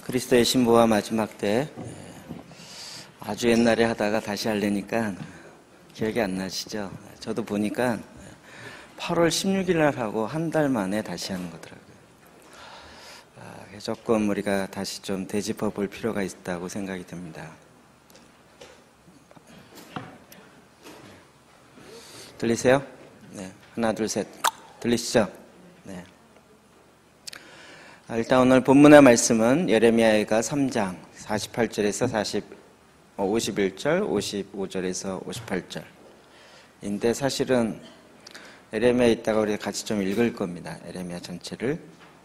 그리스도의 신부와 마지막 때 아주 옛날에 하다가 다시 하려니까 기억이 안 나시죠? 저도 보니까 8월 16일 날 하고 한 달 만에 다시 하는 거더라고요. 조금 우리가 다시 좀 되짚어 볼 필요가 있다고 생각이 듭니다. 들리세요? 네. 하나, 둘, 셋. 들리시죠? 네. 일단 오늘 본문의 말씀은 예레미야가 3장 48절에서 51절, 55절에서 58절인데 사실은 예레미야에 있다가 우리가 같이 좀 읽을 겁니다. 예레미야 전체를.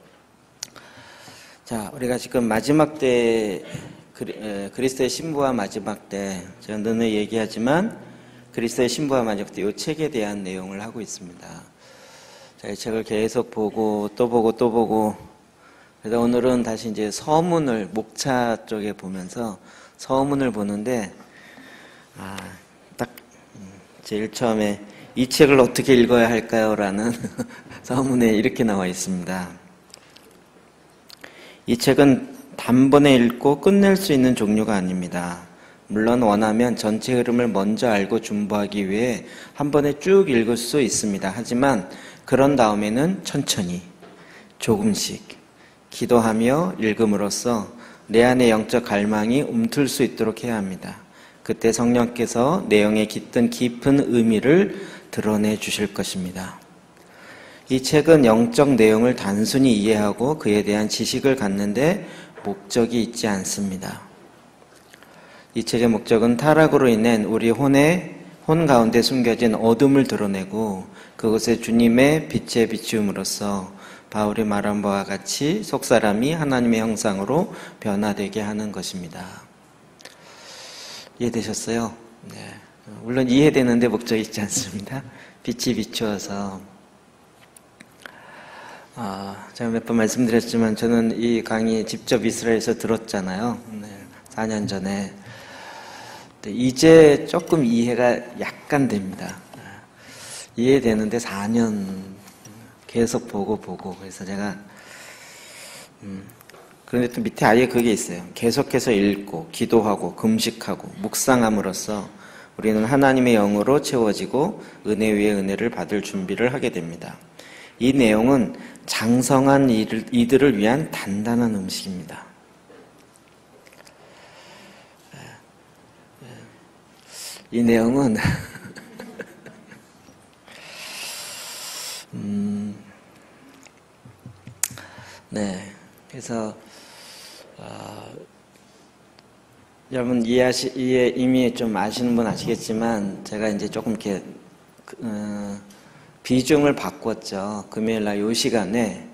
자, 우리가 지금 마지막 때 그리스도의 신부와 마지막 때 제가 늘 얘기하지만 그리스도의 신부와 마지막 때 이 책에 대한 내용을 하고 있습니다. 자, 이 책을 계속 보고 또 보고 그래서 오늘은 다시 이제 서문을 목차 쪽에 보면서 서문을 보는데 딱 제일 처음에 이 책을 어떻게 읽어야 할까요? 라는 서문에 이렇게 나와 있습니다. 이 책은 단번에 읽고 끝낼 수 있는 종류가 아닙니다. 물론 원하면 전체 흐름을 먼저 알고 준비하기 위해 한 번에 쭉 읽을 수 있습니다. 하지만 그런 다음에는 천천히 조금씩 기도하며 읽음으로써 내 안의 영적 갈망이 움틀 수 있도록 해야 합니다. 그때 성령께서 내용에 깃든 깊은 의미를 드러내 주실 것입니다. 이 책은 영적 내용을 단순히 이해하고 그에 대한 지식을 갖는데 목적이 있지 않습니다. 이 책의 목적은 타락으로 인한 우리 혼 가운데 숨겨진 어둠을 드러내고 그것에 주님의 빛에 비추음으로써 바울이 말한 바와 같이 속사람이 하나님의 형상으로 변화되게 하는 것입니다. 이해되셨어요? 네. 물론 이해되는데 목적이 있지 않습니다. 빛이 비추어서 제가 몇 번 말씀드렸지만 저는 이 강의 직접 이스라엘에서 들었잖아요. 네, 4년 전에. 이제 조금 이해가 약간 됩니다. 이해되는데 4년 계속 보고 그래서 제가 그런데 또 밑에 아예 그게 있어요. 계속해서 읽고 기도하고 금식하고 묵상함으로써 우리는 하나님의 영으로 채워지고 은혜 위에 은혜를 받을 준비를 하게 됩니다. 이 내용은 장성한 이들을 위한 단단한 음식입니다. 이 내용은 네, 그래서 여러분 이미 좀 아시는 분 아시겠지만 제가 이제 조금 이렇게 비중을 바꿨죠. 금요일 날 이 시간은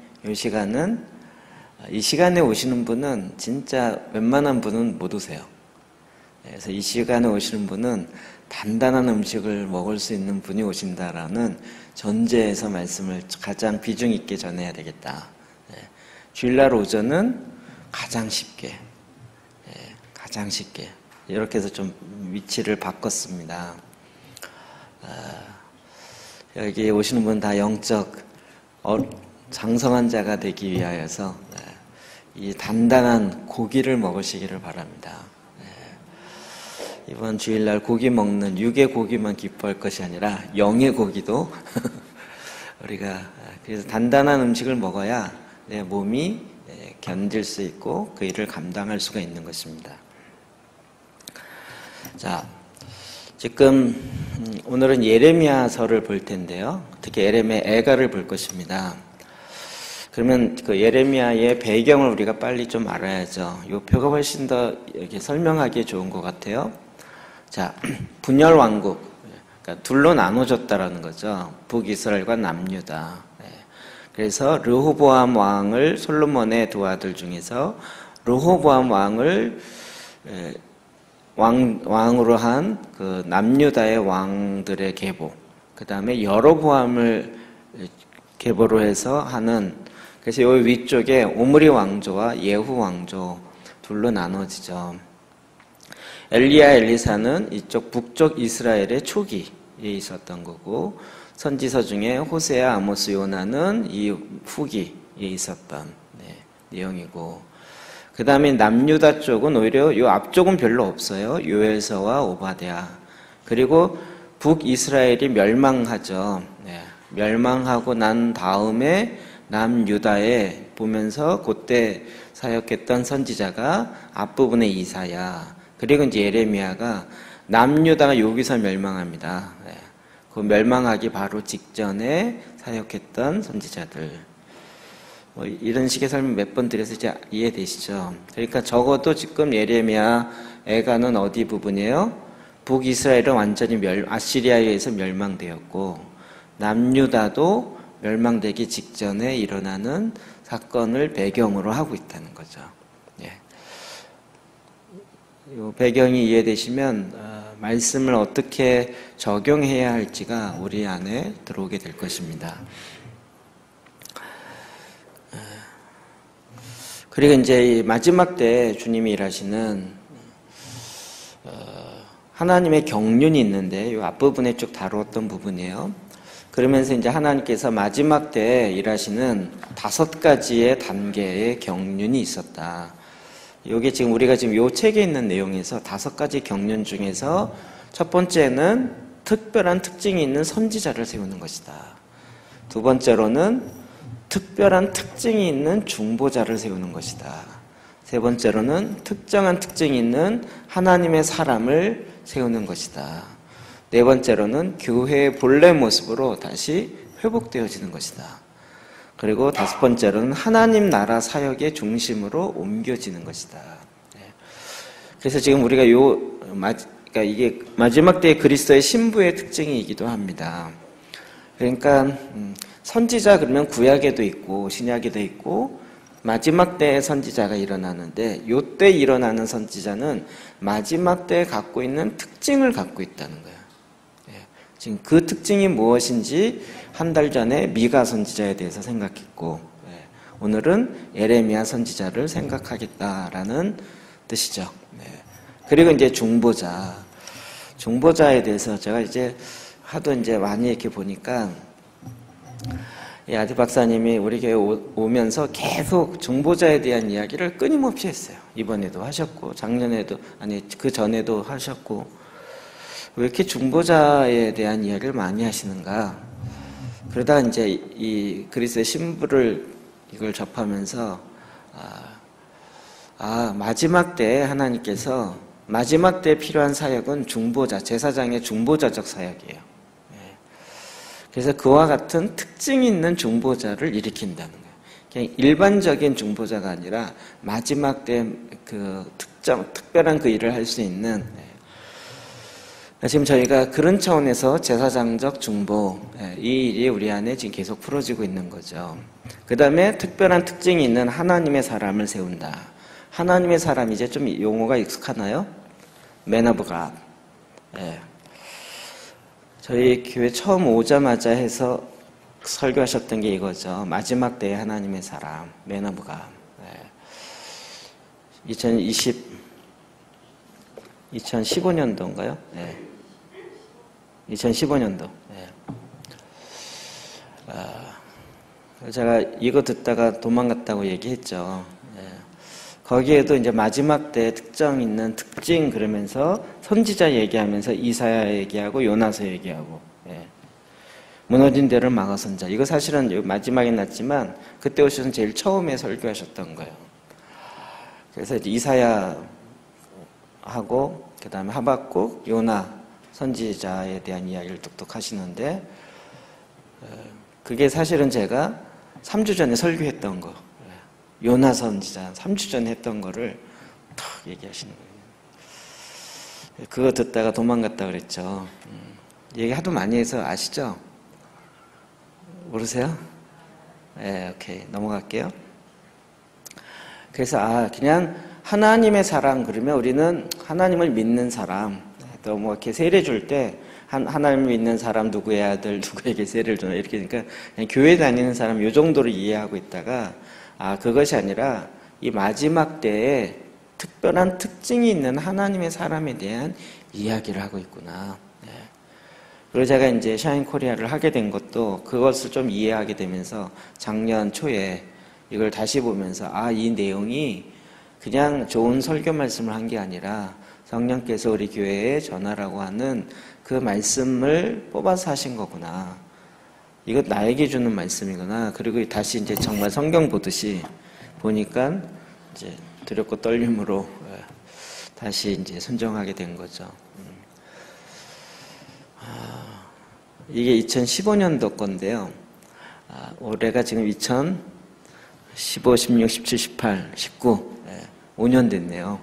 이 시간에 오시는 분은 진짜 웬만한 분은 못 오세요. 그래서 이 시간에 오시는 분은 단단한 음식을 먹을 수 있는 분이 오신다라는 전제에서 말씀을 가장 비중 있게 전해야 되겠다. 주일날 오전은 가장 쉽게 이렇게 해서 좀 위치를 바꿨습니다. 여기 오시는 분 다 영적 장성한 자가 되기 위하여서 이 단단한 고기를 먹으시기를 바랍니다. 이번 주일날 고기 먹는 육의 고기만 기뻐할 것이 아니라 영의 고기도 우리가 그래서 단단한 음식을 먹어야 내 몸이 견딜 수 있고 그 일을 감당할 수가 있는 것입니다. 자, 지금 오늘은 예레미야서를 볼 텐데요. 특히 예레미야 애가를 볼 것입니다. 그러면 그 예레미야의 배경을 우리가 빨리 좀 알아야죠. 이 표가 훨씬 더 이렇게 설명하기에 좋은 것 같아요. 자, 분열 왕국, 그러니까 둘로 나눠졌다라는 거죠. 북이스라엘과 남유다. 그래서 르호보암 왕을 솔로몬의 두 아들 중에서 르호보암 왕을 왕으로 한 그 남유다의 왕들의 계보, 그 다음에 여로보암을 계보로 해서 하는, 그래서 이 위쪽에 오므리 왕조와 예후 왕조 둘로 나눠지죠. 엘리야 엘리사는 이쪽 북쪽 이스라엘의 초기에 있었던 거고, 선지서 중에 호세아 아모스 요나는 이 후기에 있었던 내용이고, 그 다음에 남유다 쪽은 오히려 요 앞쪽은 별로 없어요. 요엘서와 오바댜. 그리고 북이스라엘이 멸망하죠. 네. 멸망하고 난 다음에 남유다에 보면서 그때 사역했던 선지자가 앞부분에 이사야. 그리고 이제 예레미야가 남유다가 여기서 멸망합니다. 네. 그 멸망하기 바로 직전에 사역했던 선지자들. 뭐 이런 식의 설명 몇 번 드려서 이제 이해되시죠? 그러니까 적어도 지금 예레미야 애가는 어디 부분이에요? 북이스라엘은 완전히 아시리아에 의해서 멸망되었고 남유다도 멸망되기 직전에 일어나는 사건을 배경으로 하고 있다는 거죠. 예. 이 배경이 이해되시면 말씀을 어떻게 적용해야 할지가 우리 안에 들어오게 될 것입니다. 그리고 이제 마지막 때 주님이 일하시는 하나님의 경륜이 있는데 이 앞부분에 쭉 다루었던 부분이에요. 그러면서 이제 하나님께서 마지막 때 일하시는 5가지의 단계의 경륜이 있었다. 이게 지금 우리가 지금 이 책에 있는 내용에서 5가지 경륜 중에서 첫 번째는 특별한 특징이 있는 선지자를 세우는 것이다. 두 번째로는 특별한 특징이 있는 중보자를 세우는 것이다. 세 번째로는 특정한 특징이 있는 하나님의 사람을 세우는 것이다. 네 번째로는 교회의 본래 모습으로 다시 회복되어지는 것이다. 그리고 5번째로는 하나님 나라 사역의 중심으로 옮겨지는 것이다. 그래서 지금 우리가 그러니까 이게 마지막 때의 그리스도의 신부의 특징이기도 합니다. 그러니까 선지자 그러면 구약에도 있고 신약에도 있고 마지막 때의 선지자가 일어나는데 요때 일어나는 선지자는 마지막 때에 갖고 있는 특징을 갖고 있다는 거예요. 지금 그 특징이 무엇인지 한 달 전에 미가 선지자에 대해서 생각했고 오늘은 예레미야 선지자를 생각하겠다라는 뜻이죠. 그리고 이제 중보자에 대해서 제가 이제 하도 이제 많이 이렇게 보니까 아디 박사님이 우리 교회 오면서 계속 중보자에 대한 이야기를 끊임없이 했어요. 이번에도 하셨고 작년에도 그 전에도 하셨고 왜 이렇게 중보자에 대한 이야기를 많이 하시는가? 그러다 이제 이 그리스도의 신부를 이걸 접하면서 마지막 때에 하나님께서 마지막 때에 필요한 사역은 중보자, 제사장의 중보자적 사역이에요. 그래서 그와 같은 특징이 있는 중보자를 일으킨다는 거예요. 그냥 일반적인 중보자가 아니라 마지막 때 그 특별한 그 일을 할 수 있는 지금 저희가 그런 차원에서 제사장적 중보 이 일이 우리 안에 지금 계속 풀어지고 있는 거죠. 그 다음에 특별한 특징이 있는 하나님의 사람을 세운다. 하나님의 사람 이제 좀 용어가 익숙하나요? Man of God. 저희 교회 처음 오자마자 해서 설교하셨던 게 이거죠. 마지막 때의 하나님의 사람, Man of God. 2015년도인가요? 2015년도. 제가 이거 듣다가 도망갔다고 얘기했죠. 거기에도 이제 마지막 때 특정 있는 특징 그러면서 선지자 얘기하면서 이사야 얘기하고 요나서 얘기하고 무너진 데를 막아선 자. 이거 사실은 마지막에 났지만 그때 오셔서 제일 처음에 설교하셨던 거예요. 그래서 이제 이사야하고 그 다음에 하박국, 요나 선지자에 대한 이야기를 뚝뚝 하시는데 그게 사실은 제가 3주 전에 설교했던 거. 요나 선지자 3주 전에 했던 거를 탁 얘기하시는 거예요. 그거 듣다가 도망갔다 그랬죠. 얘기 하도 많이 해서 아시죠? 모르세요? 오케이. 넘어갈게요. 그래서 그냥 하나님의 사람 그러면 우리는 하나님을 믿는 사람 또 뭐 이렇게 세례 줄 때 하나님을 믿는 사람 누구의 아들 누구에게 세례를 주나 이렇게 그러니까 그냥 교회 다니는 사람 요 정도로 이해하고 있다가 그것이 아니라 이 마지막 때에 특별한 특징이 있는 하나님의 사람에 대한 이야기를 하고 있구나. 그리고 제가 이제 샤인 코리아를 하게 된 것도 그것을 좀 이해하게 되면서 작년 초에 이걸 다시 보면서 이 내용이 그냥 좋은 설교 말씀을 한 게 아니라 성령께서 우리 교회에 전하라고 하는 그 말씀을 뽑아서 하신 거구나. 이거 나에게 주는 말씀이구나. 그리고 다시 이제 정말 성경 보듯이 보니까 이제 두렵고 떨림으로 다시 이제 순종하게 된 거죠. 이게 2015년도 건데요. 올해가 지금 2015, 16, 17, 18, 19, 5년 됐네요.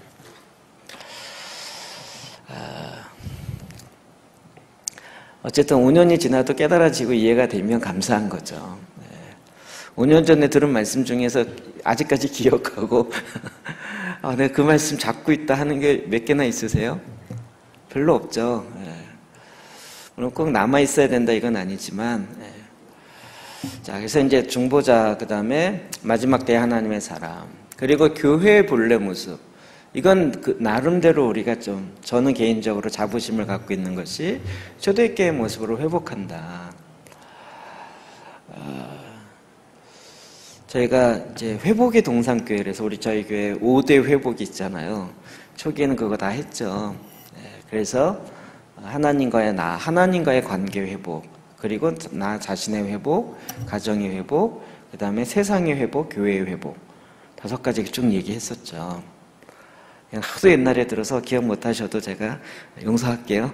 어쨌든 5년이 지나도 깨달아지고 이해가 되면 감사한 거죠. 5년 전에 들은 말씀 중에서 아직까지 기억하고 내가 그 말씀 잡고 있다 하는 게 몇 개나 있으세요? 별로 없죠. 물론 꼭 남아있어야 된다 이건 아니지만 자, 그래서 이제 중보자, 그 다음에 마지막 때 하나님의 사람, 그리고 교회의 본래 모습. 이건 나름대로 우리가 저는 개인적으로 자부심을 갖고 있는 것이 초대교회의 모습으로 회복한다. 저희가 이제 회복의 동산교회라서 저희 교회 5대 회복이 있잖아요. 초기에는 그거 다 했죠. 그래서 하나님과의 관계 회복, 그리고 나 자신의 회복, 가정의 회복, 그 다음에 세상의 회복, 교회의 회복. 5가지 쭉 얘기했었죠. 하도 옛날에 들어서 기억 못 하셔도 제가 용서할게요.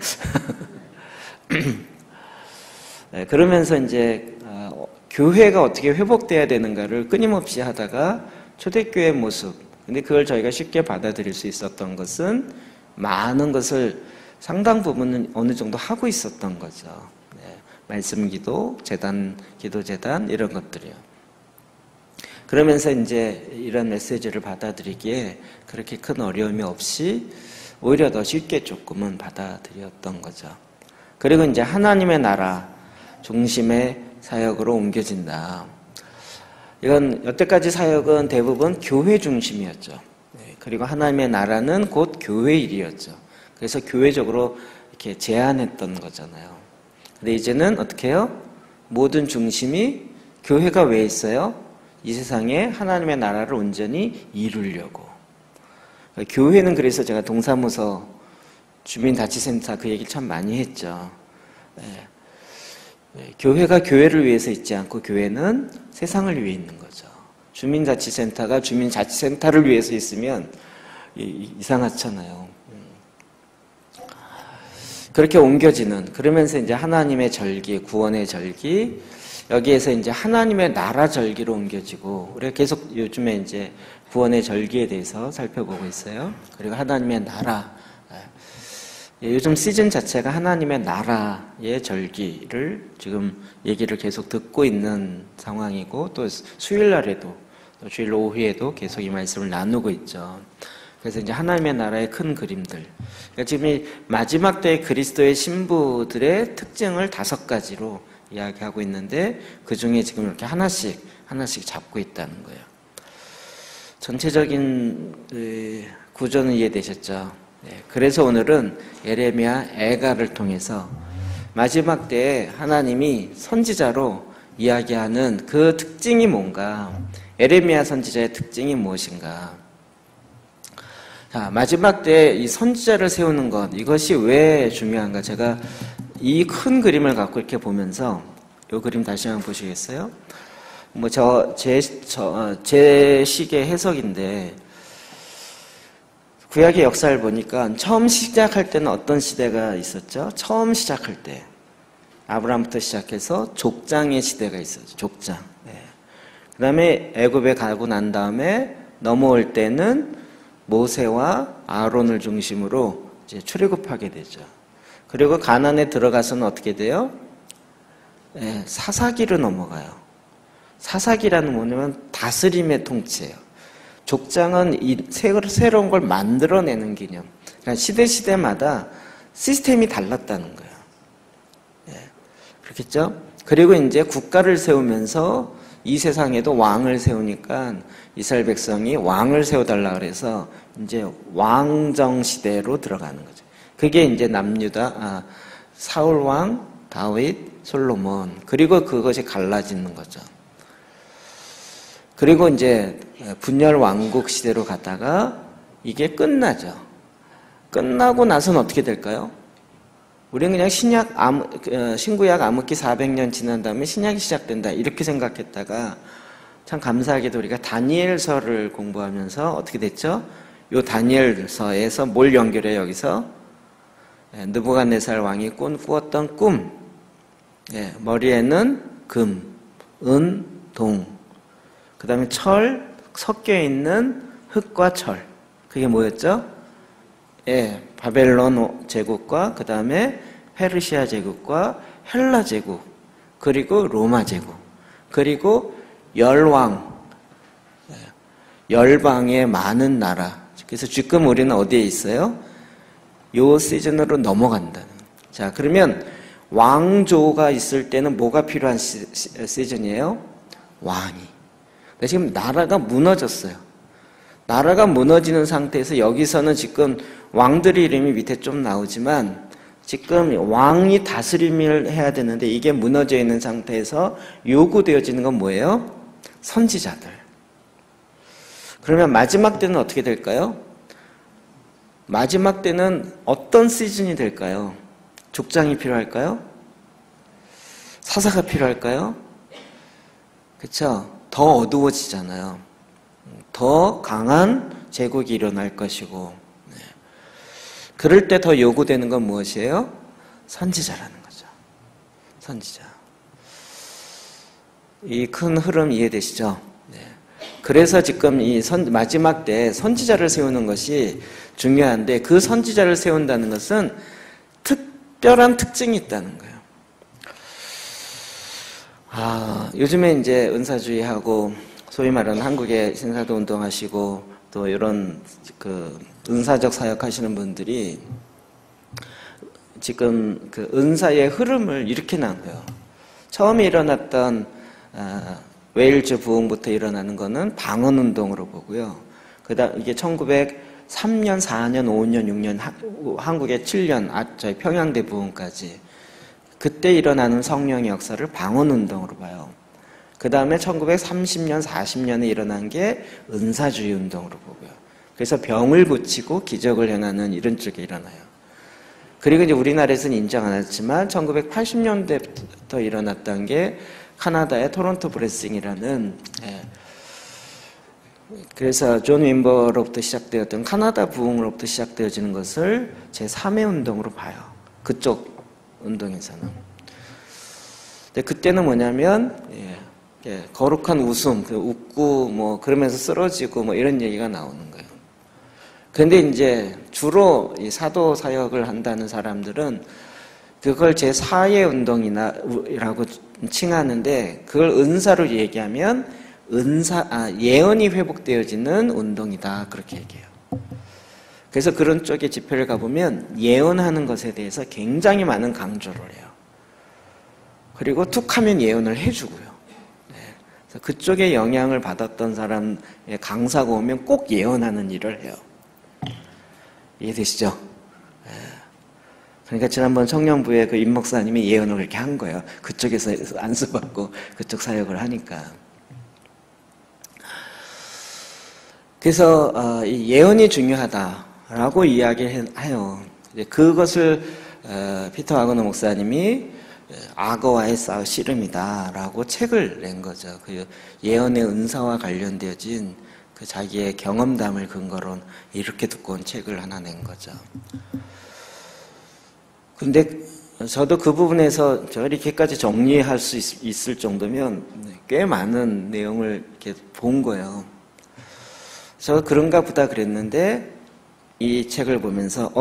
그러면서 이제 교회가 어떻게 회복돼야 되는가를 끊임없이 하다가 초대교회의 모습. 근데 그걸 저희가 쉽게 받아들일 수 있었던 것은 많은 것을 상당 부분은 어느 정도 하고 있었던 거죠. 말씀 기도, 재단, 기도 재단 이런 것들이요. 그러면서 이제 이런 메시지를 받아들이기에 그렇게 큰 어려움이 없이 오히려 더 쉽게 조금은 받아들였던 거죠. 그리고 이제 하나님의 나라 중심의 사역으로 옮겨진다. 이건 여태까지 사역은 대부분 교회 중심이었죠. 그리고 하나님의 나라는 곧 교회 일이었죠. 그래서 교회적으로 이렇게 제안했던 거잖아요. 근데 이제는 어떻게 해요? 모든 중심이 교회가 왜 있어요? 이 세상에 하나님의 나라를 온전히 이루려고. 교회는 그래서 제가 동사무소 주민자치센터 그 얘기 참 많이 했죠. 교회가 교회를 위해서 있지 않고 교회는 세상을 위해 있는 거죠. 주민자치센터가 주민자치센터를 위해서 있으면 이상하잖아요. 그렇게 옮겨지는, 그러면서 이제 하나님의 절기, 구원의 절기, 여기에서 이제 하나님의 나라 절기로 옮겨지고, 우리가 계속 요즘에 이제 구원의 절기에 대해서 살펴보고 있어요. 그리고 하나님의 나라. 요즘 시즌 자체가 하나님의 나라의 절기를 지금 얘기를 계속 듣고 있는 상황이고, 또 수요일 날에도, 또 주일 오후에도 계속 이 말씀을 나누고 있죠. 그래서 이제 하나님의 나라의 큰 그림들. 그러니까 지금 이 마지막 때의 그리스도의 신부들의 특징을 5가지로 이야기하고 있는데 그 중에 지금 이렇게 하나씩 잡고 있다는 거예요. 전체적인 구조는 이해되셨죠? 그래서 오늘은 예레미야 애가를 통해서 마지막 때에 하나님이 선지자로 이야기하는 그 특징이 뭔가, 예레미야 선지자의 특징이 무엇인가. 자, 마지막 때 이 선지자를 세우는 것, 이것이 왜 중요한가. 제가 이 큰 그림을 갖고 이렇게 보면서, 이 그림 다시 한번 보시겠어요? 제 식의 해석인데, 구약의 역사를 보니까 처음 시작할 때는 어떤 시대가 있었죠? 처음 시작할 때. 아브라함부터 시작해서 족장의 시대가 있었죠. 족장. 그 다음에 애굽에 가고 난 다음에 넘어올 때는 모세와 아론을 중심으로 이제 출애굽하게 되죠. 그리고 가나안에 들어가서는 어떻게 돼요? 사사기로 넘어가요. 사사기라는 뭐냐면 다스림의 통치예요. 족장은 이 새로운 걸 만들어내는 개념. 그러니까 시대마다 시스템이 달랐다는 거예요. 그렇겠죠? 그리고 이제 국가를 세우면서 이 세상에도 왕을 세우니까 이스라엘 백성이 왕을 세워달라 그래서 이제 왕정 시대로 들어가는 거죠. 그게 이제 남유다, 사울 왕, 다윗, 솔로몬, 그리고 그것이 갈라지는 거죠. 그리고 이제 분열 왕국 시대로 갔다가 이게 끝나죠. 끝나고 나서는 어떻게 될까요? 우리는 그냥 신구약 암흑기 400년 지난 다음에 신약이 시작된다 이렇게 생각했다가 참 감사하게도 우리가 다니엘서를 공부하면서 어떻게 됐죠? 요 다니엘서에서 뭘 연결해요? 여기서 느부갓네살 왕이 꾸었던 꿈, 머리에는 금, 은, 동, 그 다음에 철 섞여 있는 흙과 철, 그게 뭐였죠? 바벨론 제국과 그 다음에 페르시아 제국과 헬라 제국, 그리고 로마 제국, 그리고 열방의 많은 나라. 그래서 지금 우리는 어디에 있어요? 요 시즌으로 넘어간다는. 자, 그러면 왕조가 있을 때는 뭐가 필요한 시즌이에요? 왕이. 근데 지금 나라가 무너졌어요. 나라가 무너지는 상태에서 여기서는 지금 왕들의 이름이 밑에 좀 나오지만 지금 왕이 다스림을 해야 되는데 이게 무너져 있는 상태에서 요구되어지는 건 뭐예요? 선지자들. 그러면 마지막 때는 어떻게 될까요? 마지막 때는 어떤 시즌이 될까요? 족장이 필요할까요? 사사가 필요할까요? 그렇죠? 더 어두워지잖아요. 더 강한 제국이 일어날 것이고, 그럴 때 더 요구되는 건 무엇이에요? 선지자라는 거죠. 선지자. 이 큰 흐름 이해되시죠? 그래서 지금 이 마지막 때 선지자를 세우는 것이 중요한데 그 선지자를 세운다는 것은 특별한 특징이 있다는 거예요. 요즘에 이제 은사주의하고 소위 말하는 한국의 신사도 운동하시고 또 이런 그 은사적 사역하시는 분들이 지금 그 은사의 흐름을 이렇게 나눠요. 처음에 일어났던 웨일즈 부흥부터 일어나는 거는 방언 운동으로 보고요. 그다음 이게 1903년, 4년, 5년, 6년 한국의 7년 저희 평양대 부흥까지 그때 일어나는 성령의 역사를 방언 운동으로 봐요. 그 다음에 1930년, 40년에 일어난 게 은사주의 운동으로 보고요. 그래서 병을 고치고 기적을 행하는 이런 쪽에 일어나요. 그리고 이제 우리나라에서는 인정 안 했지만 1980년대부터 일어났던 게 카나다의 토론토 브레싱이라는 그래서 존 윈버로부터 시작되었던 카나다 부흥으로부터 시작되어지는 것을 제3의 운동으로 봐요. 그쪽 운동에서는. 근데 그때는 뭐냐면 거룩한 웃음, 웃고 뭐 그러면서 쓰러지고 뭐 이런 얘기가 나오는 거예요. 그런데 이제 주로 이 사도 사역을 한다는 사람들은 그걸 제4의 운동이라고 칭하는데 그걸 은사로 얘기하면 예언이 회복되어지는 운동이다 그렇게 얘기해요. 그래서 그런 쪽에 집회를 가보면 예언하는 것에 대해서 굉장히 많은 강조를 해요. 그리고 툭하면 예언을 해주고요. 그래서 그쪽에 영향을 받았던 사람의 강사가 오면 꼭 예언하는 일을 해요. 이해되시죠? 그러니까 지난번 청년부에 그 임 목사님이 예언을 그렇게 한 거예요. 그쪽에서 안수받고 그쪽 사역을 하니까. 그래서 이 예언이 중요하다라고 이야기해요. 그것을 피터 와그너 목사님이 악어와의 씨름이다라고 책을 낸 거죠. 그 예언의 은사와 관련되어진 그 자기의 경험담을 근거로 이렇게 두꺼운 책을 하나 낸 거죠. 근데 저도 그 부분에서 이렇게까지 정리할 수 있을 정도면 꽤 많은 내용을 이렇게 본 거예요. 저 그런가 보다 그랬는데 이 책을 보면서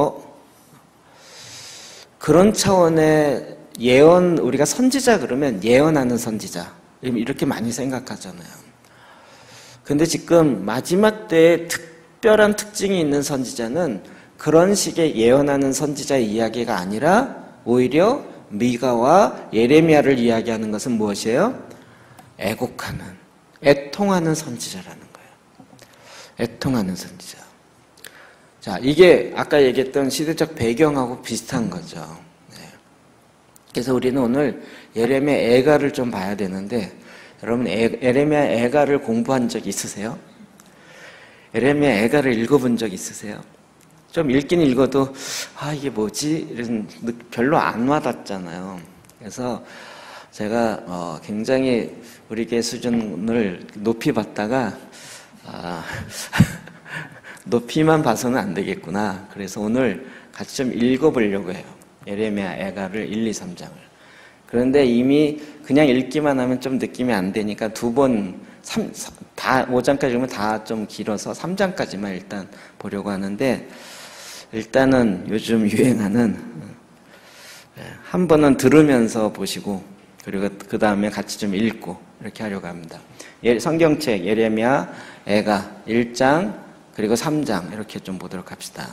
그런 차원의 예언, 우리가 선지자 그러면 예언하는 선지자 이렇게 많이 생각하잖아요. 근데 지금 마지막 때에 특별한 특징이 있는 선지자는 그런 식의 예언하는 선지자의 이야기가 아니라 오히려 미가와 예레미야를 이야기하는 것은 무엇이에요? 애곡하는, 애통하는 선지자라는 거예요. 애통하는 선지자. 자, 이게 아까 얘기했던 시대적 배경하고 비슷한 거죠. 네. 그래서 우리는 오늘 예레미야 애가를 좀 봐야 되는데 여러분 에레미야 애가를 공부한 적 있으세요? 에레미야 애가를 읽어본 적 있으세요? 좀 읽긴 읽어도 이게 뭐지? 이런 별로 안 와닿잖아요. 그래서 제가 굉장히 우리 교회 수준을 높이 봤다가 높이만 봐서는 안 되겠구나. 그래서 오늘 같이 좀 읽어보려고 해요. 에레미야 애가를 1, 2, 3장을. 그런데 이미 그냥 읽기만 하면 좀 느낌이 안 되니까 두 번, 다 5장까지 읽으면 다 좀 길어서 3장까지만 일단 보려고 하는데, 일단은 요즘 유행하는 한 번은 들으면서 보시고 그리고 그 다음에 같이 좀 읽고 이렇게 하려고 합니다. 성경책 예레미야 애가 1장 그리고 3장 이렇게 좀 보도록 합시다.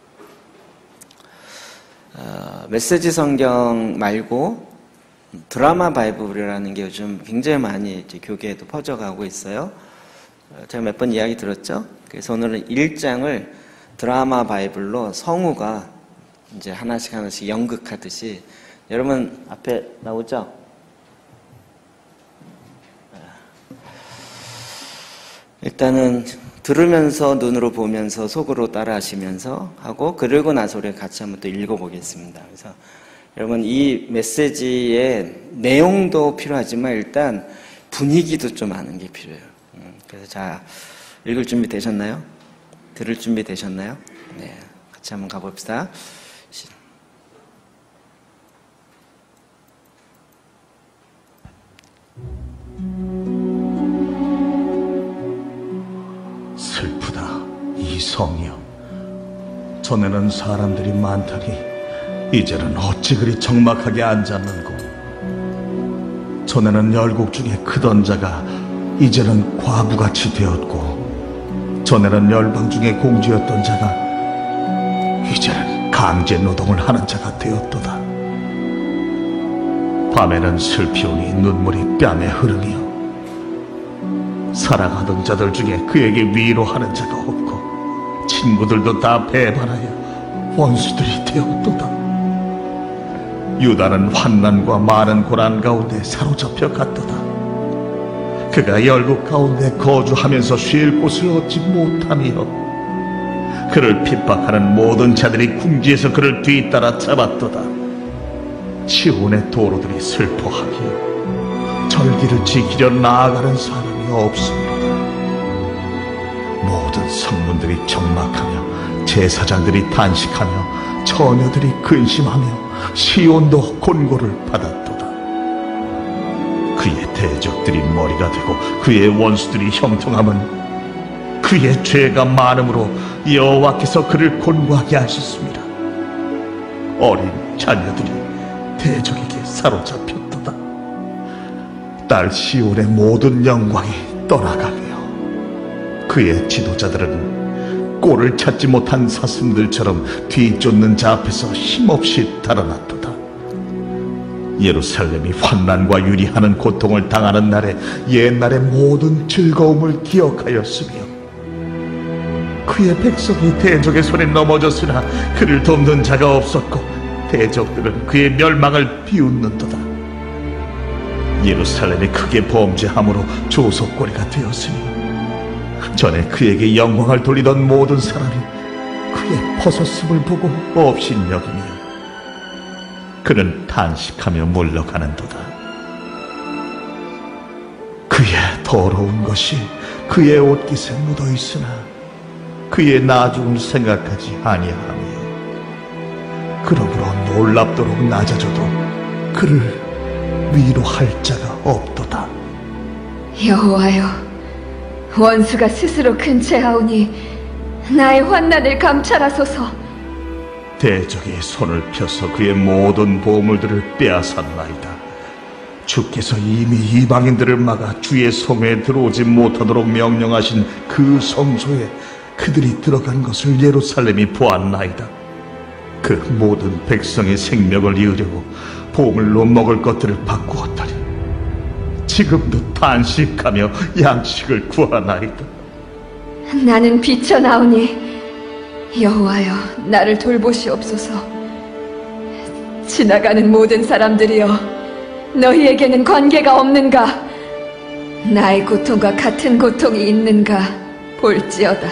메시지 성경 말고 드라마 바이블이라는 게 요즘 굉장히 많이 이제 교계에도 퍼져가고 있어요. 제가 몇 번 이야기 들었죠? 그래서 오늘은 1장을 드라마 바이블로 성우가 이제 하나씩 연극하듯이, 여러분 앞에 나오죠? 일단은 들으면서 눈으로 보면서 속으로 따라 하시면서 하고, 그러고 나서 우리 같이 한번 또 읽어보겠습니다. 그래서 여러분 이 메시지의 내용도 필요하지만 일단 분위기도 좀 아는 게 필요해요. 그래서 자, 읽을 준비 되셨나요? 들을 준비 되셨나요? 네, 같이 한번 가봅시다. 슬프다, 이 성이여. 전에는 사람들이 많다니 이제는 어찌 그리 적막하게 앉았는고. 전에는 열국 중에 크던 자가 이제는 과부같이 되었고, 전에는 열방 중에 공주였던 자가 이제는 강제 노동을 하는 자가 되었도다. 밤에는 슬피오니 눈물이 뺨에 흐르며, 사랑하던 자들 중에 그에게 위로하는 자가 없고, 친구들도 다 배반하여 원수들이 되었도다. 유다는 환난과 많은 고난 가운데 사로잡혀 갔도다. 그가 열국 가운데 거주하면서 쉴 곳을 얻지 못하며, 그를 핍박하는 모든 자들이 궁지에서 그를 뒤따라 잡았도다. 시온의 도로들이 슬퍼하며 절기를 지키려 나아가는 사람이 없습니다. 모든 성문들이 적막하며 제사장들이 단식하며 처녀들이 근심하며 시온도 곤고를 받았도다. 그의 대적들이 머리가 되고 그의 원수들이 형통함은 그의 죄가 많음으로 여호와께서 그를 곤고하게 하셨습니다. 어린 자녀들이 대적에게 사로잡혔도다. 딸 시온의 모든 영광이 떠나가며, 그의 지도자들은 꼴을 찾지 못한 사슴들처럼 뒤쫓는 자 앞에서 힘없이 달아났도다. 예루살렘이 환난과 유리하는 고통을 당하는 날에 옛날의 모든 즐거움을 기억하였으며, 그의 백성이 대적의 손에 넘어졌으나 그를 돕는 자가 없었고, 대적들은 그의 멸망을 비웃는도다. 예루살렘이 크게 범죄함으로 조속거리가 되었으니, 전에 그에게 영광을 돌리던 모든 사람이 그의 벗었음을 보고 업신여기며, 그는 탄식하며 물러가는도다. 그의 더러운 것이 그의 옷깃에 묻어있으나 그의 나중을 생각하지 아니하며, 그러므로 놀랍도록 낮아져도 그를 위로할 자가 없도다. 여호와여, 원수가 스스로 근체하오니 나의 환난을 감찰하소서. 대적의 손을 펴서 그의 모든 보물들을 빼앗았나이다. 주께서 이미 이방인들을 막아 주의 성에 들어오지 못하도록 명령하신 그 성소에 그들이 들어간 것을 예루살렘이 보았나이다. 그 모든 백성의 생명을 이으려고 보물로 먹을 것들을 바꾸었더니 지금도 탄식하며 양식을 구하나이다. 나는 비쳐나오니 여호와여, 나를 돌보시옵소서. 지나가는 모든 사람들이여, 너희에게는 관계가 없는가? 나의 고통과 같은 고통이 있는가 볼지어다.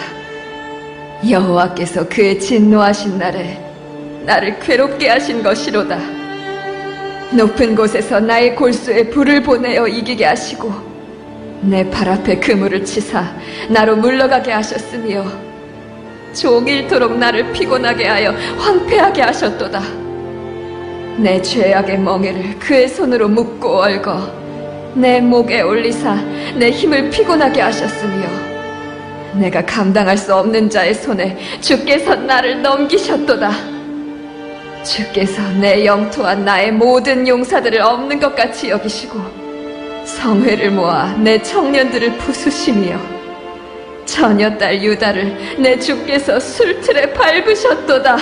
여호와께서 그의 진노하신 날에 나를 괴롭게 하신 것이로다. 높은 곳에서 나의 골수에 불을 보내어 이기게 하시고 내 발 앞에 그물을 치사 나로 물러가게 하셨으며 종일토록 나를 피곤하게 하여 황폐하게 하셨도다. 내 죄악의 멍에를 그의 손으로 묶고 얽어 내 목에 올리사 내 힘을 피곤하게 하셨으며 내가 감당할 수 없는 자의 손에 주께서 나를 넘기셨도다. 주께서 내 영토와 나의 모든 용사들을 없는 것 같이 여기시고 성회를 모아 내 청년들을 부수시며 처녀딸 유다를 내 주께서 술틀에 밟으셨도다.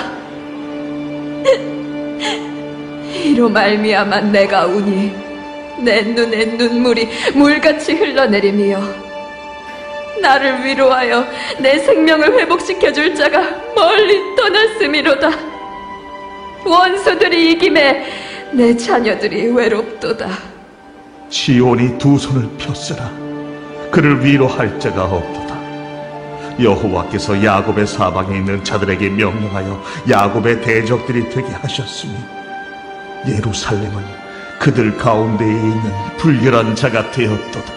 이로 말미암아 내가 우니 내 눈에 눈물이 물같이 흘러내리며 나를 위로하여 내 생명을 회복시켜줄 자가 멀리 떠났음이로다. 원수들이 이김에 내 자녀들이 외롭도다. 시온이 두 손을 폈으나 그를 위로할 자가 없도다. 여호와께서 야곱의 사방에 있는 자들에게 명령하여 야곱의 대적들이 되게 하셨으니 예루살렘은 그들 가운데에 있는 불결한 자가 되었도다.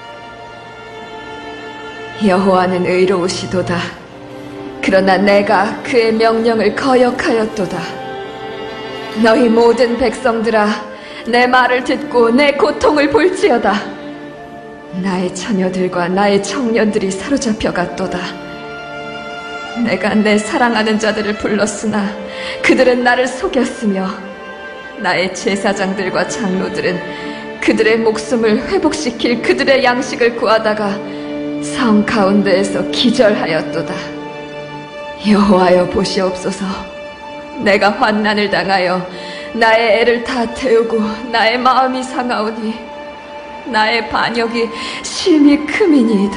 여호와는 의로우시도다. 그러나 내가 그의 명령을 거역하였도다. 너희 모든 백성들아, 내 말을 듣고 내 고통을 볼지어다. 나의 처녀들과 나의 청년들이 사로잡혀 갔도다. 내가 내 사랑하는 자들을 불렀으나 그들은 나를 속였으며 나의 제사장들과 장로들은 그들의 목숨을 회복시킬 그들의 양식을 구하다가 성 가운데에서 기절하였도다. 여호와여 보시옵소서. 내가 환난을 당하여 나의 애를 다 태우고 나의 마음이 상하오니 나의 반역이 심히 크미니이다.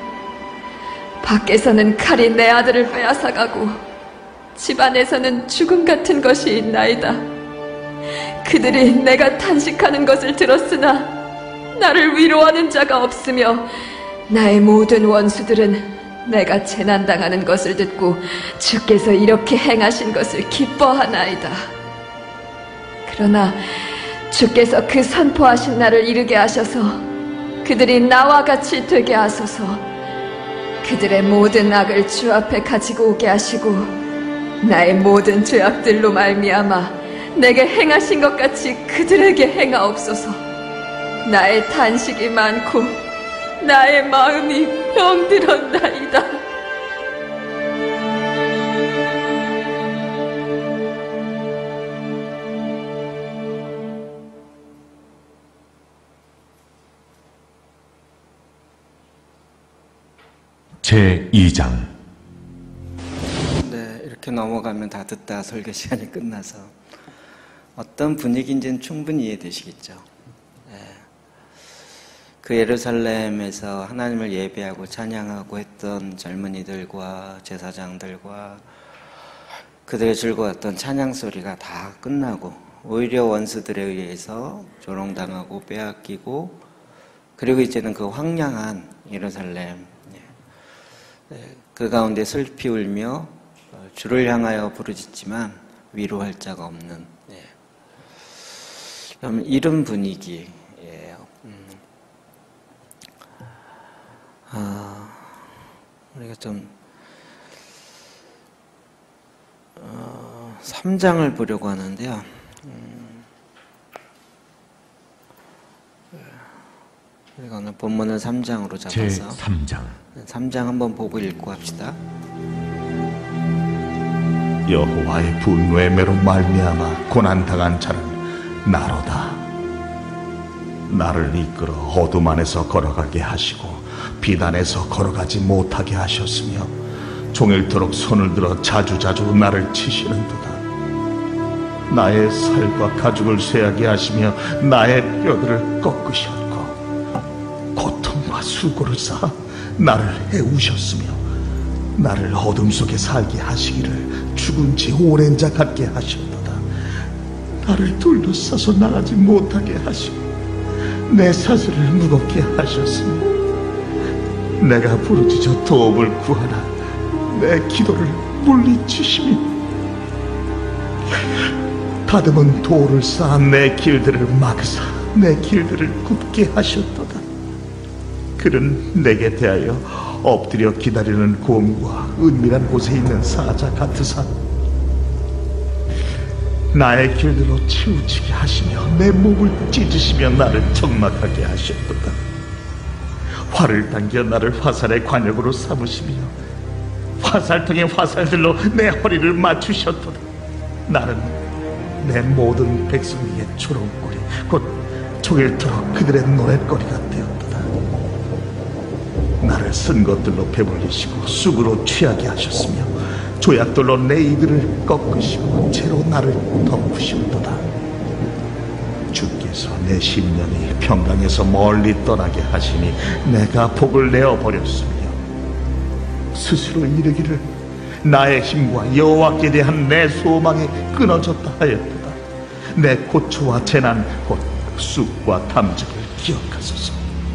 밖에서는 칼이 내 아들을 빼앗아가고 집안에서는 죽음 같은 것이 있나이다. 그들이 내가 탄식하는 것을 들었으나 나를 위로하는 자가 없으며 나의 모든 원수들은 내가 재난당하는 것을 듣고 주께서 이렇게 행하신 것을 기뻐하나이다. 그러나 주께서 그 선포하신 날을 이르게 하셔서 그들이 나와 같이 되게 하소서. 그들의 모든 악을 주 앞에 가지고 오게 하시고 나의 모든 죄악들로 말미암아 내게 행하신 것 같이 그들에게 행하옵소서. 나의 탄식이 많고 나의 마음이 병들었나이다. 제2장. 네, 이렇게 넘어가면 다 듣다 설교 시간이 끝나서 어떤 분위기인지는 충분히 이해되시겠죠. 네. 그 예루살렘에서 하나님을 예배하고 찬양하고 했던 젊은이들과 제사장들과 그들의 즐거웠던 찬양 소리가 다 끝나고 오히려 원수들에 의해서 조롱당하고 빼앗기고 그리고 이제는 그 황량한 예루살렘, 그 가운데 슬피 울며 주를 향하여 부르짖지만 위로할 자가 없는 이런 분위기예요. 우리가 좀 3장을 보려고 하는데요. 우리가 오늘 본문을 3장으로 잡아서 제3장. 3장 한번 보고 읽고 합시다. 여호와의 분노의 매로 말미암아 고난당한 자는 나로다. 나를 이끌어 어둠 안에서 걸어가게 하시고 빛 안에서 걸어가지 못하게 하셨으며 종일토록 손을 들어 자주자주 나를 치시는도다. 나의 살과 가죽을 쇠하게 하시며 나의 뼈들을 꺾으셨고 고통과 수고를 쌓아 나를 해우셨으며 나를 어둠 속에 살게 하시기를 죽은 지 오랜 자 같게 하셨도다. 나를 둘러싸서 나가지 못하게 하시고 내 사슬을 무겁게 하셨으니 내가 부르짖어 도움을 구하나 내 기도를 물리치시며 다듬은 돌을 쌓아 내 길들을 막으사 내 길들을 굽게 하셨도다. 그는 내게 대하여 엎드려 기다리는 곰과 은밀한 곳에 있는 사자 같으사 나의 길들로 치우치게 하시며 내 몸을 찢으시며 나를 적막하게 하셨도다. 활을 당겨 나를 화살의 관역으로 삼으시며 화살통의 화살들로 내 허리를 맞추셨도다. 나는 내 모든 백성에게 조롱거리 곧 종일토록 그들의 노랫거리가 되었도다. 나를 쓴 것들로 배불리시고 쑥으로 취하게 하셨으며 조약돌로 내 이들을 꺾으시고 채로 나를 덮으셨도다. 주께서 내 심령이 평강에서 멀리 떠나게 하시니 내가 복을 내어버렸으며 스스로 이르기를 나의 힘과 여호와께 대한 내 소망이 끊어졌다 하였도다. 내 고초와 재난 곧 쑥과 탐적을 기억하소서.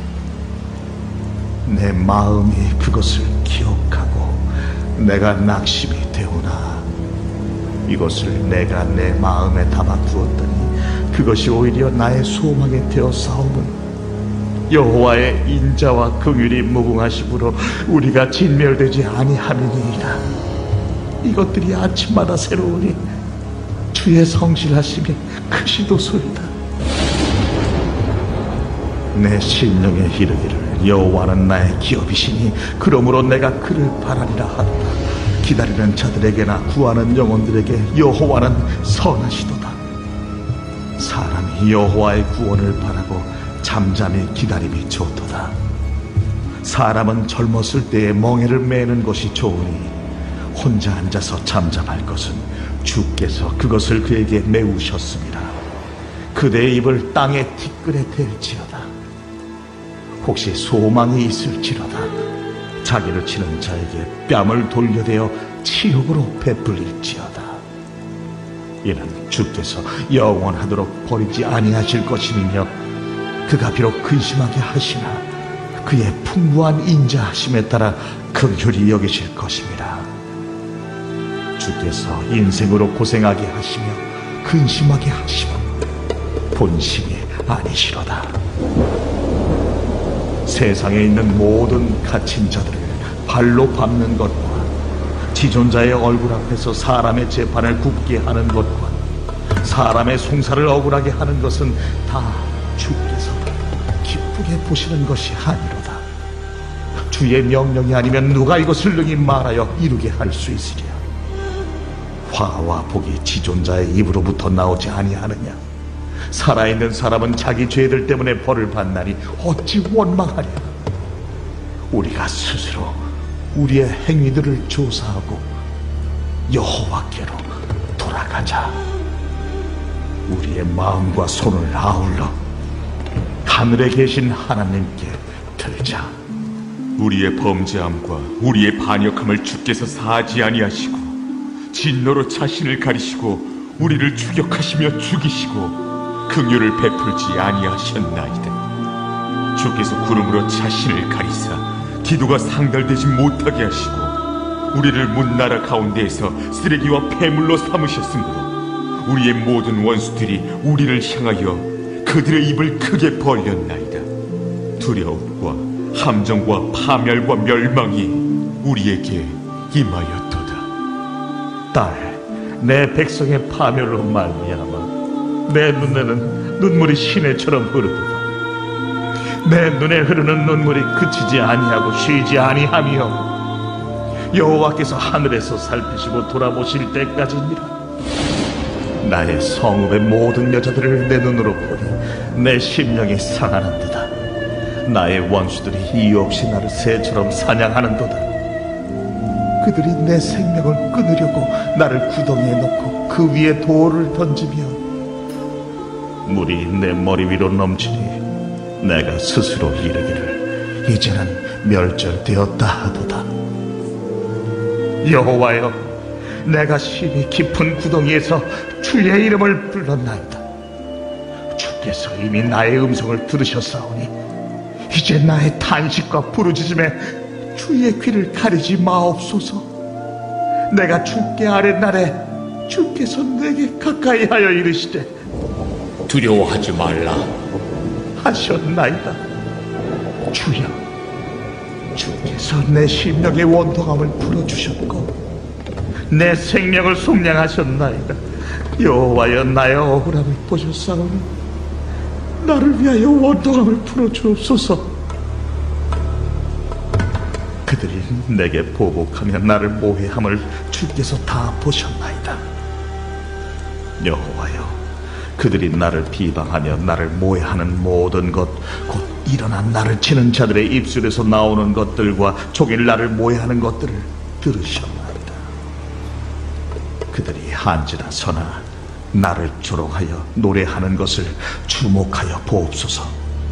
내 마음이 그것을 기억하고 내가 낙심이 되오나 이것을 내가 내 마음에 담아두었더니 그것이 오히려 나의 소망이 되어 싸움은 여호와의 인자와 긍휼이 무궁하심으로 우리가 진멸되지 아니함이니이다. 이것들이 아침마다 새로우니 주의 성실하심이 크시도소이다. 내 심령에 이르기를 여호와는 나의 기업이시니 그러므로 내가 그를 바라리라 하도다. 기다리는 자들에게나 구하는 영혼들에게 여호와는 선하시도다. 사람이 여호와의 구원을 바라고 잠잠히 기다림이 좋도다. 사람은 젊었을 때에 멍에를 매는 것이 좋으니 혼자 앉아서 잠잠할 것은 주께서 그것을 그에게 메우셨습니다. 그대의 입을 땅의 티끌에 댈지어다. 혹시 소망이 있을지로다 자기를 치는 자에게 뺨을 돌려대어 치욕으로 베풀릴지어다. 이는 주께서 영원하도록 버리지 아니하실 것이며 그가 비록 근심하게 하시나 그의 풍부한 인자하심에 따라 긍휼히 여기실 것입니다. 주께서 인생으로 고생하게 하시며 근심하게 하시면 본심이 아니시로다. 세상에 있는 모든 갇힌 자들을 발로 밟는 것과 지존자의 얼굴 앞에서 사람의 재판을 굽게 하는 것과 사람의 송사를 억울하게 하는 것은 다 주께서 기쁘게 보시는 것이 아니로다. 주의 명령이 아니면 누가 이것을 능히 말하여 이루게 할 수 있으랴. 화와 복이 지존자의 입으로부터 나오지 아니하느냐. 살아있는 사람은 자기 죄들 때문에 벌을 받나니 어찌 원망하랴. 우리가 스스로 우리의 행위들을 조사하고 여호와께로 돌아가자. 우리의 마음과 손을 아울러 하늘에 계신 하나님께 들자. 우리의 범죄함과 우리의 반역함을 주께서 사하지 아니하시고 진노로 자신을 가리시고 우리를 추격하시며 죽이시고 긍휼을 베풀지 아니하셨나이다. 주께서 구름으로 자신을 가리사 기도가 상달되지 못하게 하시고 우리를 문나라 가운데에서 쓰레기와 폐물로 삼으셨으므로 우리의 모든 원수들이 우리를 향하여 그들의 입을 크게 벌렸나이다. 두려움과 함정과 파멸과 멸망이 우리에게 임하였도다. 딸, 내 백성의 파멸로 말미암아 내 눈에는 눈물이 시내처럼 흐르도다. 내 눈에 흐르는 눈물이 그치지 아니하고 쉬지 아니하며 여호와께서 하늘에서 살피시고 돌아보실 때까지니라. 나의 성읍의 모든 여자들을 내 눈으로 보니 내 심령이 상하는도다. 나의 원수들이 이유 없이 나를 새처럼 사냥하는도다. 그들이 내 생명을 끊으려고 나를 구덩이에 넣고 그 위에 돌을 던지며 물이 내 머리 위로 넘치니 내가 스스로 이르기를 이제는 멸절되었다 하도다. 여호와여, 내가 심히 깊은 구덩이에서 주의 이름을 불렀나이다. 주께서 이미 나의 음성을 들으셨사오니 이제 나의 탄식과 부르짖음에 주의 귀를 가리지 마옵소서. 내가 주께 아뢰 날에 주께서 내게 가까이 하여 이르시되 두려워하지 말라. 하셨나이다. 주여, 주께서 내 심령의 원통함을 풀어주셨고 내 생명을 속량하셨나이다. 여호와여, 나의 억울함을 보셨사오니 나를 위하여 원통함을 풀어주옵소서. 그들이 내게 보복하며 나를 모해함을 주께서 다 보셨나이다. 여호와여, 그들이 나를 비방하며 나를 모해하는 모든 것, 곧 일어난 나를 치는 자들의 입술에서 나오는 것들과 종일 나를 모해하는 것들을 들으셨나이다. 그들이 한지나 서나 나를 조롱하여 노래하는 것을 주목하여 보옵소서.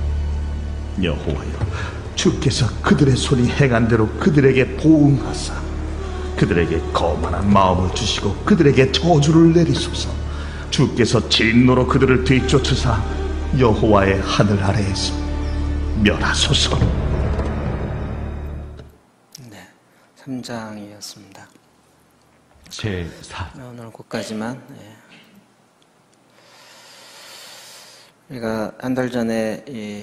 여호와여, 주께서 그들의 손이 행한 대로 그들에게 보응하사 그들에게 거만한 마음을 주시고 그들에게 저주를 내리소서. 주께서 진노로 그들을 뒤쫓으사 여호와의 하늘 아래에서 멸하소서. 네, 3장이었습니다. 제4. 오늘 곳까지만. 우리가 한 달 전에 이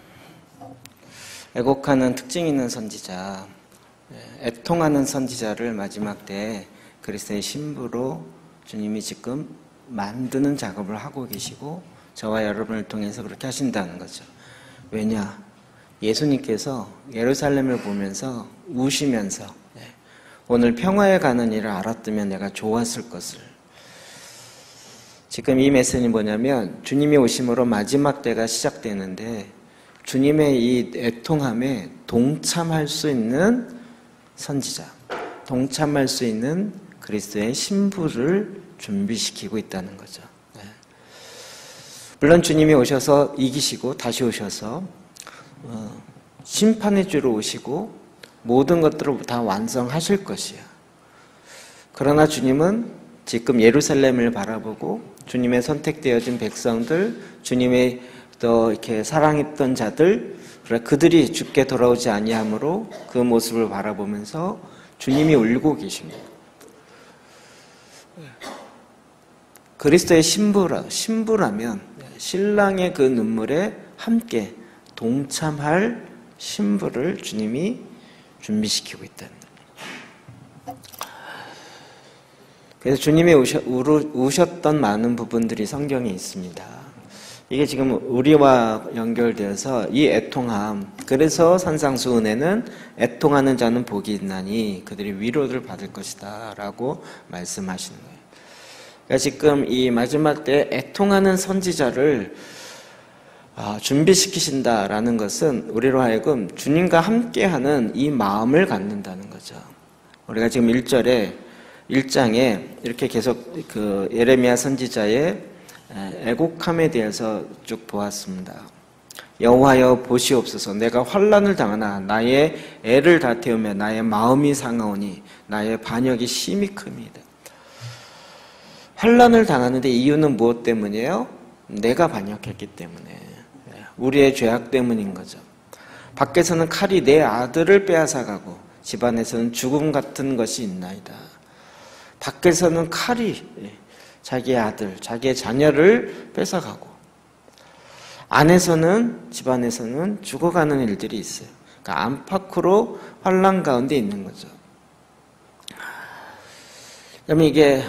애곡하는 특징 있는 선지자, 애통하는 선지자를 마지막 때 그리스도의 신부로 주님이 지금 만드는 작업을 하고 계시고 저와 여러분을 통해서 그렇게 하신다는 거죠. 왜냐? 예수님께서 예루살렘을 보면서 우시면서 오늘 평화에 가는 일을 알았다면 내가 좋았을 것을. 지금 이 메시지는 뭐냐면 주님이 오심으로 마지막 때가 시작되는데 주님의 이 애통함에 동참할 수 있는 선지자, 동참할 수 있는 그리스도의 신부를 준비시키고 있다는 거죠. 물론 주님이 오셔서 이기시고 다시 오셔서 심판의 주로 오시고 모든 것들을 다 완성하실 것이야. 그러나 주님은 지금 예루살렘을 바라보고 주님의 선택되어진 백성들, 주님의 또 이렇게 사랑했던 자들, 그들이 주께 돌아오지 아니함으로 그 모습을 바라보면서 주님이 울고 계십니다. 그리스도의 신부라면 신랑의 그 눈물에 함께 동참할 신부를 주님이 준비시키고 있다는 거예요. 그래서 주님이 우셨던 많은 부분들이 성경에 있습니다. 이게 지금 우리와 연결되어서 이 애통함, 그래서 산상수 은혜는 애통하는 자는 복이 있나니 그들이 위로를 받을 것이다 라고 말씀하시는 거예요. 그러니까 지금 이 마지막 때 애통하는 선지자를 준비시키신다라는 것은 우리로 하여금 주님과 함께하는 이 마음을 갖는다는 거죠. 우리가 지금 1장에 이렇게 계속 그 예레미야 선지자의 애곡함에 대해서 쭉 보았습니다. 여호와여 보시옵소서. 내가 환난을 당하나 나의 애를 다 태우며 나의 마음이 상하오니 나의 반역이 심히 큽니다. 환난을 당하는데 이유는 무엇 때문이에요? 내가 반역했기 때문에, 우리의 죄악 때문인 거죠. 밖에서는 칼이 내 아들을 빼앗아가고 집안에서는 죽음 같은 것이 있나이다. 밖에서는 칼이 자기의 아들, 자기의 자녀를 뺏어가고 안에서는, 집안에서는 죽어가는 일들이 있어요. 그러니까 안팎으로 환난 가운데 있는 거죠. 그러면 이게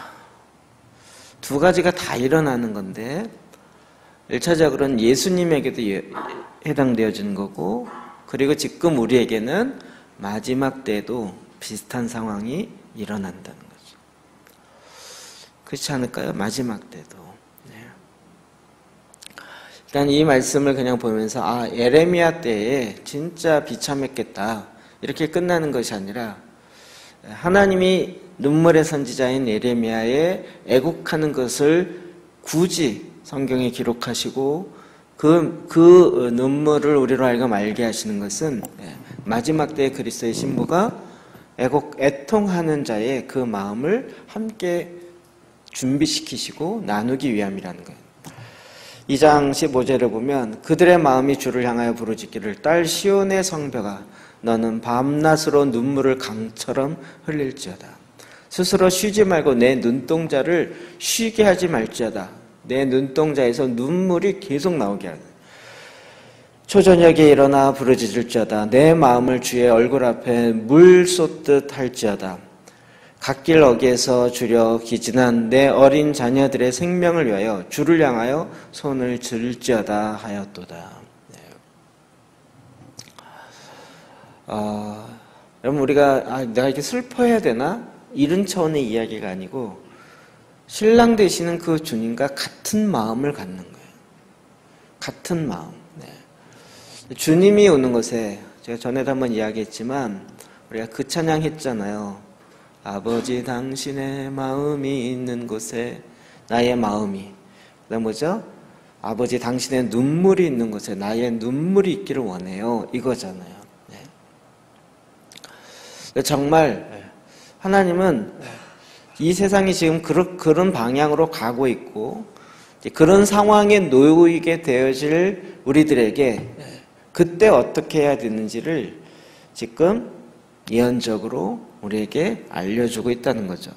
두 가지가 다 일어나는 건데 1차적으로는 예수님에게도 해당되어지는 거고, 그리고 지금 우리에게는 마지막 때에도 비슷한 상황이 일어난다는 거죠. 그렇지 않을까요? 마지막 때도. 일단 이 말씀을 그냥 보면서 예레미야 때에 진짜 비참했겠다 이렇게 끝나는 것이 아니라 하나님이 눈물의 선지자인 예레미야에 애곡하는 것을 굳이 성경에 기록하시고 그 눈물을 우리로 하여금 알게 하시는 것은 마지막 때의 그리스도의 신부가 애통하는 자의 그 마음을 함께 준비시키시고 나누기 위함이라는 거예요. 2장 15절에 보면 그들의 마음이 주를 향하여 부르짖기를 딸 시온의 성벽아 너는 밤낮으로 눈물을 강처럼 흘릴지어다. 스스로 쉬지 말고 내 눈동자를 쉬게 하지 말지어다. 내 눈동자에서 눈물이 계속 나오게 하라. 초저녁에 일어나 부르짖을지어다. 내 마음을 주의 얼굴 앞에 물 쏟듯 할지어다. 갓길 어귀에서 주려 기진한 내 어린 자녀들의 생명을 위하여 주를 향하여 손을 들지어다 하였도다. 여러분 우리가 내가 이렇게 슬퍼해야 되나? 이런 차원의 이야기가 아니고 신랑 되시는 그 주님과 같은 마음을 갖는 거예요. 같은 마음. 주님이 오는 것에 제가 전에도 한번 이야기했지만 우리가 그 찬양 했잖아요. 아버지 당신의 마음이 있는 곳에 나의 마음이. 그다음 뭐죠? 아버지 당신의 눈물이 있는 곳에 나의 눈물이 있기를 원해요. 이거잖아요. 정말 하나님은 이 세상이 지금 그런 방향으로 가고 있고 그런 상황에 놓이게 되어질 우리들에게 그때 어떻게 해야 되는지를 지금 예언적으로 우리에게 알려주고 있다는 거죠.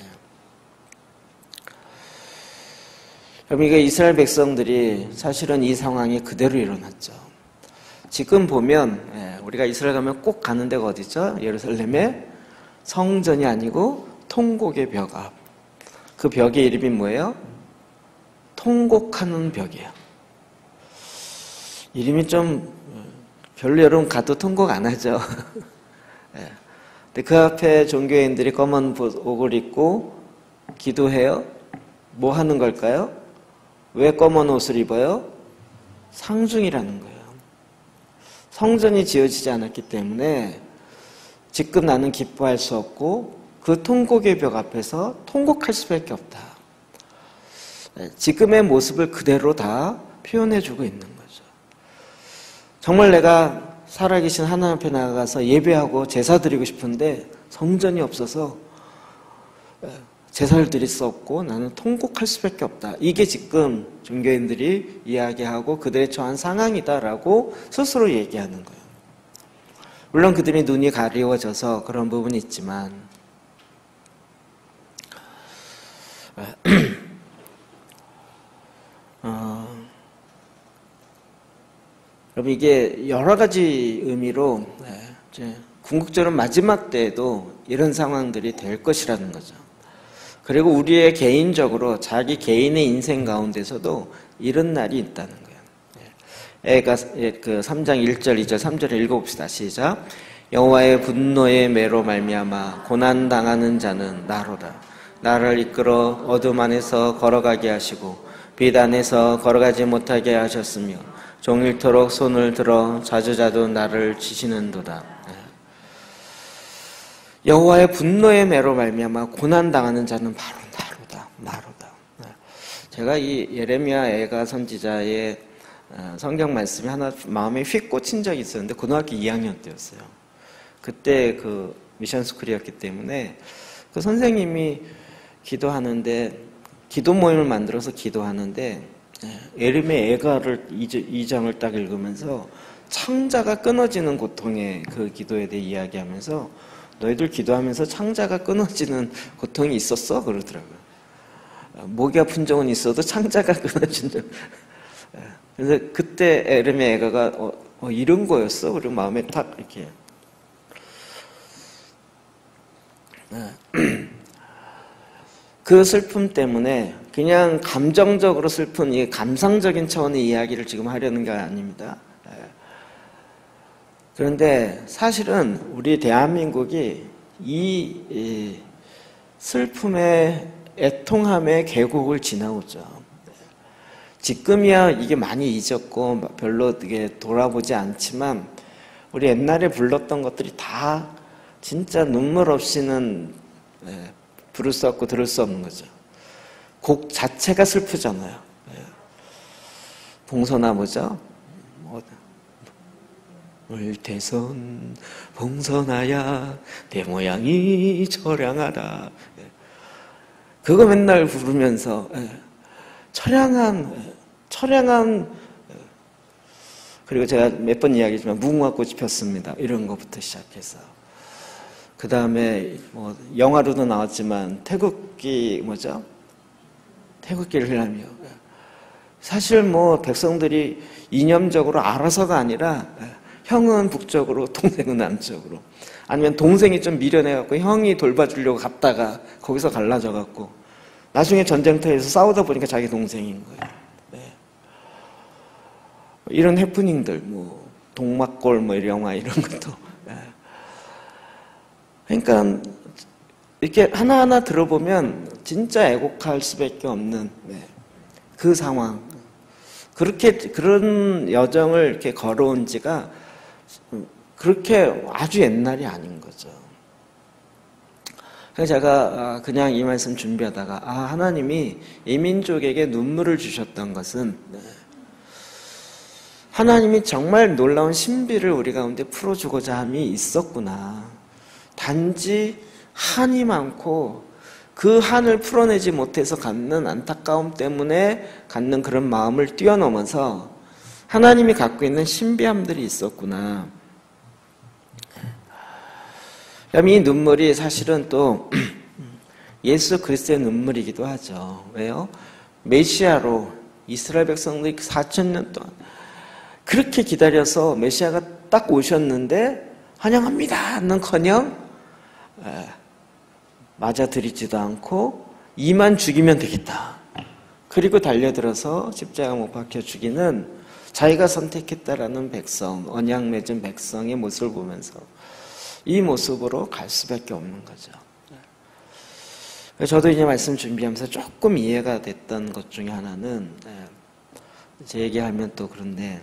여러분, 이게 이스라엘 백성들이 사실은 이 상황이 그대로 일어났죠. 지금 보면 우리가 이스라엘 가면 꼭 가는 데가 어디죠? 예루살렘의 성전이 아니고 통곡의 벽 앞. 그 벽의 이름이 뭐예요? 통곡하는 벽이에요. 이름이 좀 별로 여러분 가도 통곡 안 하죠. 근데 그 앞에 종교인들이 검은 옷을 입고 기도해요. 뭐 하는 걸까요? 왜 검은 옷을 입어요? 상중이라는 거예요. 성전이 지어지지 않았기 때문에 지금 나는 기뻐할 수 없고 그 통곡의 벽 앞에서 통곡할 수밖에 없다. 지금의 모습을 그대로 다 표현해주고 있는 거죠. 정말 내가 살아계신 하나님 앞에 나가서 예배하고 제사 드리고 싶은데 성전이 없어서 제사를 드릴 수 없고 나는 통곡할 수밖에 없다. 이게 지금 종교인들이 이야기하고 그들의 처한 상황이다라고 스스로 얘기하는 거예요. 물론 그들이 눈이 가리워져서 그런 부분이 있지만 여러분 이게 여러 가지 의미로 이제 궁극적으로 마지막 때에도 이런 상황들이 될 것이라는 거죠. 그리고 우리의 개인적으로 자기 개인의 인생 가운데서도 이런 날이 있다는 거예요. 애가 그 3장 1절, 2절, 3절을 읽어봅시다. 시작. 여호와의 분노의 매로 말미암아 고난 당하는 자는 나로다. 나를 이끌어 어둠 안에서 걸어가게 하시고 빛 안에서 걸어가지 못하게 하셨으며 종일토록 손을 들어 자주자주 나를 치시는도다. 여호와의 분노의 매로 말미암아 고난 당하는 자는 바로 나로다. 제가 이 예레미야 애가 선지자의 성경 말씀이 하나 마음에 휙 꽂힌 적이 있었는데 고등학교 2학년 때였어요. 그때 그 미션 스쿨이었기 때문에 그 선생님이 기도하는데 기도 모임을 만들어서 기도하는데 예레미야 애가를 2장을 딱 읽으면서 창자가 끊어지는 고통의 그 기도에 대해 이야기하면서 너희들 기도하면서 창자가 끊어지는 고통이 있었어? 그러더라고요. 목이 아픈 적은 있어도 창자가 끊어진 적. 그래서 그때 예레미야 애가가 이런 거였어? 그리고 마음에 탁 이렇게. 그 슬픔 때문에 그냥 감정적으로 슬픈 이 감상적인 차원의 이야기를 지금 하려는 게 아닙니다. 그런데 사실은 우리 대한민국이 이 슬픔의 애통함의 계곡을 지나오죠. 지금이야 이게 많이 잊었고 별로 이게 돌아보지 않지만 우리 옛날에 불렀던 것들이 다 진짜 눈물 없이는 부를 수 없고 들을 수 없는 거죠. 곡 자체가 슬프잖아요. 봉선나무죠. 물대선 봉선아야 내 모양이 처량하다. 그거 맨날 부르면서 처량한 처량한, 그리고 제가 몇 번 이야기했지만 무궁화꽃이 폈습니다. 이런 것부터 시작해서. 그 다음에 뭐 영화로도 나왔지만 태극기 뭐죠? 태극기를 흘리며. 사실 뭐 백성들이 이념적으로 알아서가 아니라 형은 북쪽으로 동생은 남쪽으로, 아니면 동생이 좀 미련해갖고 형이 돌봐주려고 갔다가 거기서 갈라져갖고 나중에 전쟁터에서 싸우다 보니까 자기 동생인 거예요. 네. 이런 해프닝들, 뭐 동막골 뭐 이런 영화 이런 것도. 네. 그러니까 이렇게 하나하나 들어보면 진짜 애곡할 수밖에 없는, 네, 그 상황. 그렇게 그런 여정을 이렇게 걸어온 지가 그렇게 아주 옛날이 아닌 거죠. 그래서 제가 그냥 이 말씀 준비하다가 하나님이 이 민족에게 눈물을 주셨던 것은, 네, 하나님이 정말 놀라운 신비를 우리 가운데 풀어주고자 함이 있었구나. 단지 한이 많고 그 한을 풀어내지 못해서 갖는 안타까움 때문에 갖는 그런 마음을 뛰어넘어서 하나님이 갖고 있는 신비함들이 있었구나. 이 눈물이 사실은 또 예수 그리스도의 눈물이기도 하죠. 왜요? 메시아로 이스라엘 백성들이 4,000년 동안 그렇게 기다려서 메시아가 딱 오셨는데 환영합니다는커녕 맞아들이지도 않고 이만 죽이면 되겠다. 그리고 달려들어서 십자가 못 박혀 죽이는 자기가 선택했다라는 백성, 언약 맺은 백성의 모습을 보면서 이 모습으로 갈 수밖에 없는 거죠. 저도 이제 말씀 준비하면서 조금 이해가 됐던 것 중에 하나는, 제 얘기하면 또 그런데,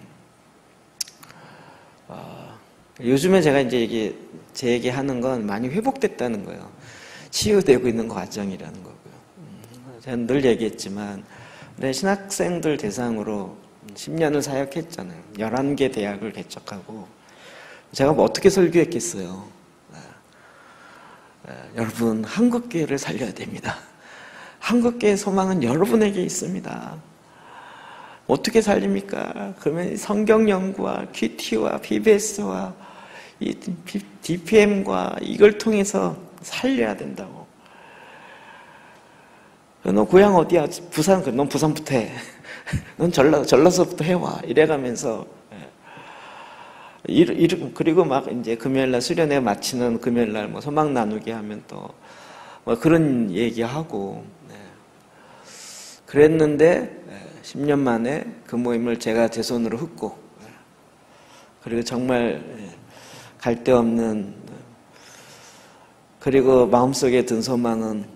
요즘에 제가 이제 제 얘기하는 건 많이 회복됐다는 거예요. 치유되고 있는 과정이라는 거고요. 제가 늘 얘기했지만, 신학생들 대상으로 10년을 사역했잖아요. 11개 대학을 개척하고. 제가 뭐 어떻게 설교했겠어요. 여러분, 한국교회를 살려야 됩니다. 한국교회의 소망은 여러분에게 있습니다. 어떻게 살립니까? 그러면 성경 연구와 QT와 BBS와 이 DPM과 이걸 통해서 살려야 된다고. 너 고향 어디야? 부산. 넌 부산부터 해. 넌 전라도부터 해와. 이래가면서. 그리고 막 이제 금요일날 수련회 마치는 금요일날 뭐 소망 나누기 하면 또 뭐 그런 얘기하고, 네. 그랬는데 10년 만에 그 모임을 제가 제 손으로 흙고, 그리고 정말 갈 데 없는, 그리고 마음속에 든 소망은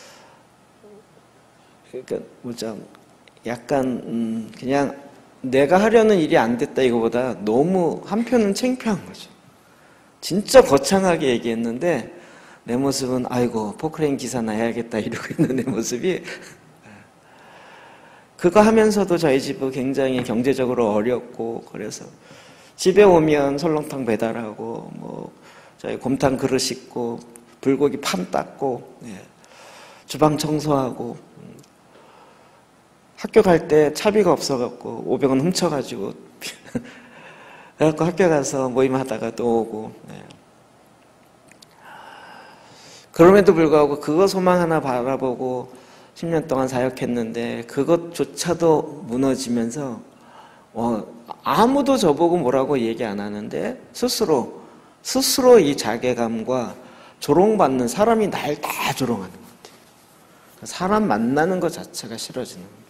그러니까 뭐죠? 약간 그냥 내가 하려는 일이 안 됐다 이거보다 너무 한편은 창피한 거죠. 진짜 거창하게 얘기했는데 내 모습은 아이고 포크레인 기사나 해야겠다 이러고 있는 내 모습이, 그거 하면서도 저희 집은 굉장히 경제적으로 어렵고, 그래서 집에 오면 설렁탕 배달하고 뭐 저희 곰탕 그릇 씻고 불고기 판 닦고, 주방 청소하고, 학교 갈 때 차비가 없어갖고 500원 훔쳐가지고 그래갖고 학교 가서 모임하다가 또 오고, 그럼에도 불구하고 그거 소망 하나 바라보고 10년 동안 사역했는데 그것조차도 무너지면서 아무도 저보고 뭐라고 얘기 안 하는데 스스로 이 자괴감과 조롱받는, 사람이 날 다 조롱하는 것 같아요. 사람 만나는 것 자체가 싫어지는 거예요.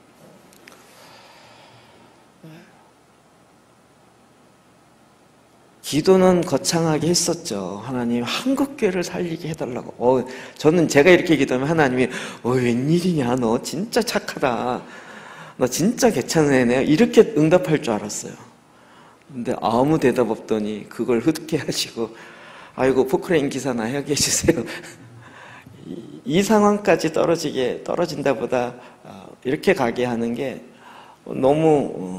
기도는 거창하게 했었죠. 하나님 한국교회를 살리게 해달라고. 저는 제가 이렇게 기도하면 하나님이 웬일이냐, 너 진짜 착하다, 너 진짜 괜찮은 애네, 이렇게 응답할 줄 알았어요. 근데 아무 대답 없더니 그걸 흐득해 하시고 아이고 포크레인 기사나 하게 해주세요. 이 상황까지 떨어진다 보다 이렇게 가게 하는 게 너무,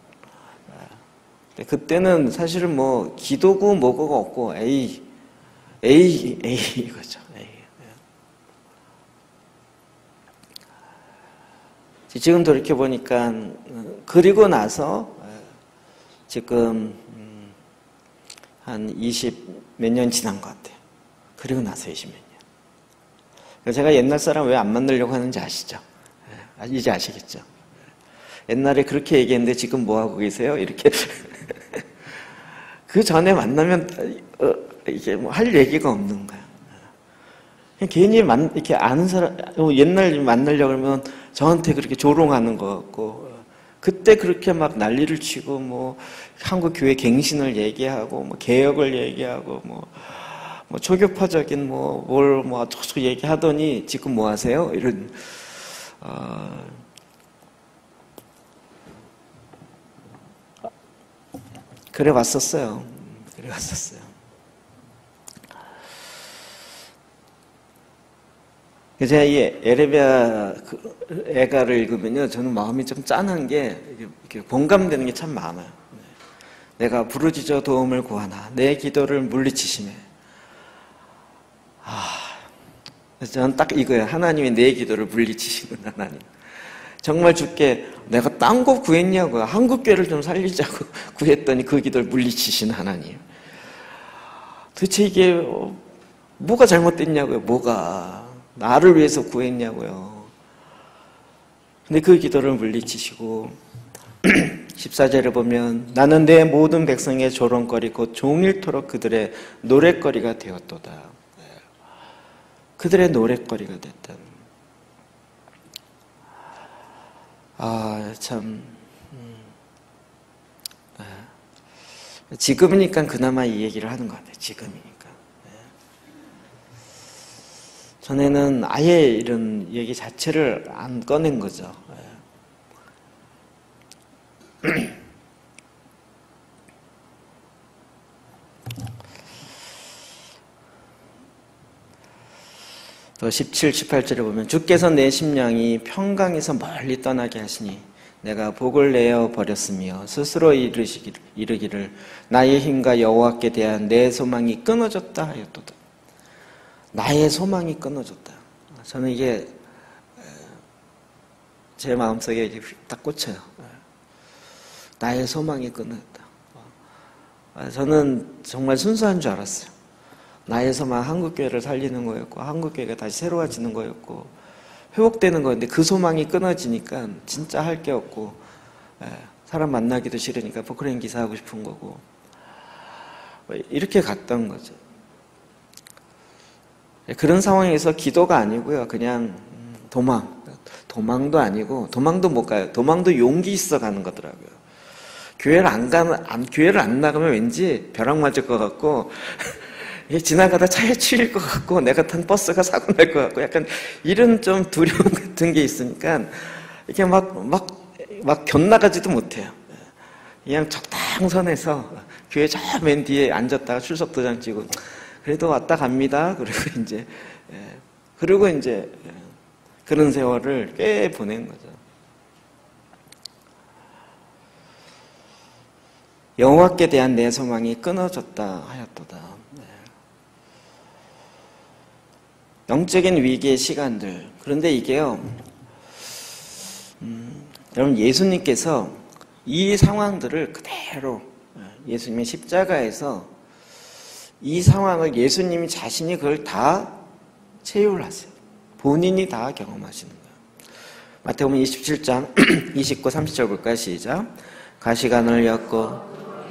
그때는 사실은 뭐 기도고 뭐고가 없고 에이 이거죠. 지금 돌이켜보니까 그리고 나서 지금 한 20 몇 년 지난 것 같아요. 그리고 나서 20 몇 년. 제가 옛날 사람 왜 안 만나려고 하는지 아시죠? 이제 아시겠죠? 옛날에 그렇게 얘기했는데 지금 뭐하고 계세요? 이렇게. 그 전에 만나면 이게 뭐 할 얘기가 없는 거야. 괜히 이렇게 아는 사람, 옛날 만나려고 그러면 저한테 그렇게 조롱하는 것 같고, 그때 그렇게 막 난리를 치고, 뭐, 한국 교회 갱신을 얘기하고, 뭐, 개혁을 얘기하고, 뭐 초교파적인 어쩌고 얘기하더니 지금 뭐 하세요? 이런, 그래 왔었어요. 그래 왔었어요. 제가 이 에레미야 애가를 읽으면요, 저는 마음이 좀 짠한 게 이렇게 공감되는 게 참 많아요. 내가 부르짖어 도움을 구하나 내 기도를 물리치시네. 저는 딱 이거예요. 하나님이 내 기도를 물리치시는 하나님. 정말 주께 내가 딴 거 구했냐고요. 한국교회를 좀 살리자고 구했더니 그 기도를 물리치신 하나님. 도대체 이게 뭐가 잘못됐냐고요. 뭐가 나를 위해서 구했냐고요. 근데 그 기도를 물리치시고 14절에 보면 나는 내 모든 백성의 조롱거리 곧 종일토록 그들의 노랫거리가 되었도다. 그들의 노랫거리가 됐다. 참. 지금이니까 그나마 이 얘기를 하는 것 같아요. 지금이니까. 전에는 아예 이런 얘기 자체를 안 꺼낸 거죠. 또 17, 18절에 보면 주께서 내 심령이 평강에서 멀리 떠나게 하시니 내가 복을 내어 버렸으며 스스로 이르기를 나의 힘과 여호와께 대한 내 소망이 끊어졌다 하였도다. 나의 소망이 끊어졌다. 저는 이게 제 마음속에 딱 꽂혀요. 나의 소망이 끊어졌다. 저는 정말 순수한 줄 알았어요. 나의 소망 한국교회를 살리는 거였고 한국교회가 다시 새로워지는 거였고 회복되는 거였는데 그 소망이 끊어지니까 진짜 할 게 없고 사람 만나기도 싫으니까 포크레인 기사하고 싶은 거고 이렇게 갔던 거죠. 그런 상황에서 기도가 아니고요. 그냥 도망도 아니고 도망도 못 가요. 도망도 용기 있어 가는 거더라고요. 교회를 안 나가면 왠지 벼락 맞을 것 같고 지나가다 차에 치일 것 같고 내가 탄 버스가 사고 날 것 같고 약간 이런 좀 두려움 같은 게 있으니까 이렇게 막 견나가지도 못해요. 그냥 적당선에서 교회 저 맨 뒤에 앉았다가 출석 도장 찍고 그래도 왔다 갑니다. 그리고 이제 그런 세월을 꽤 보낸 거죠. 여호와께 대한 내 소망이 끊어졌다 하였도다. 영적인 위기의 시간들. 그런데 이게요, 여러분 예수님께서 이 상황들을 그대로 예수님의 십자가에서 이 상황을 예수님이 자신이 그걸 다 체유를 하세요. 본인이 다 경험하시는 거예요. 마태복음 27장 29, 30절 볼까요? 시작. 가시관을 엮고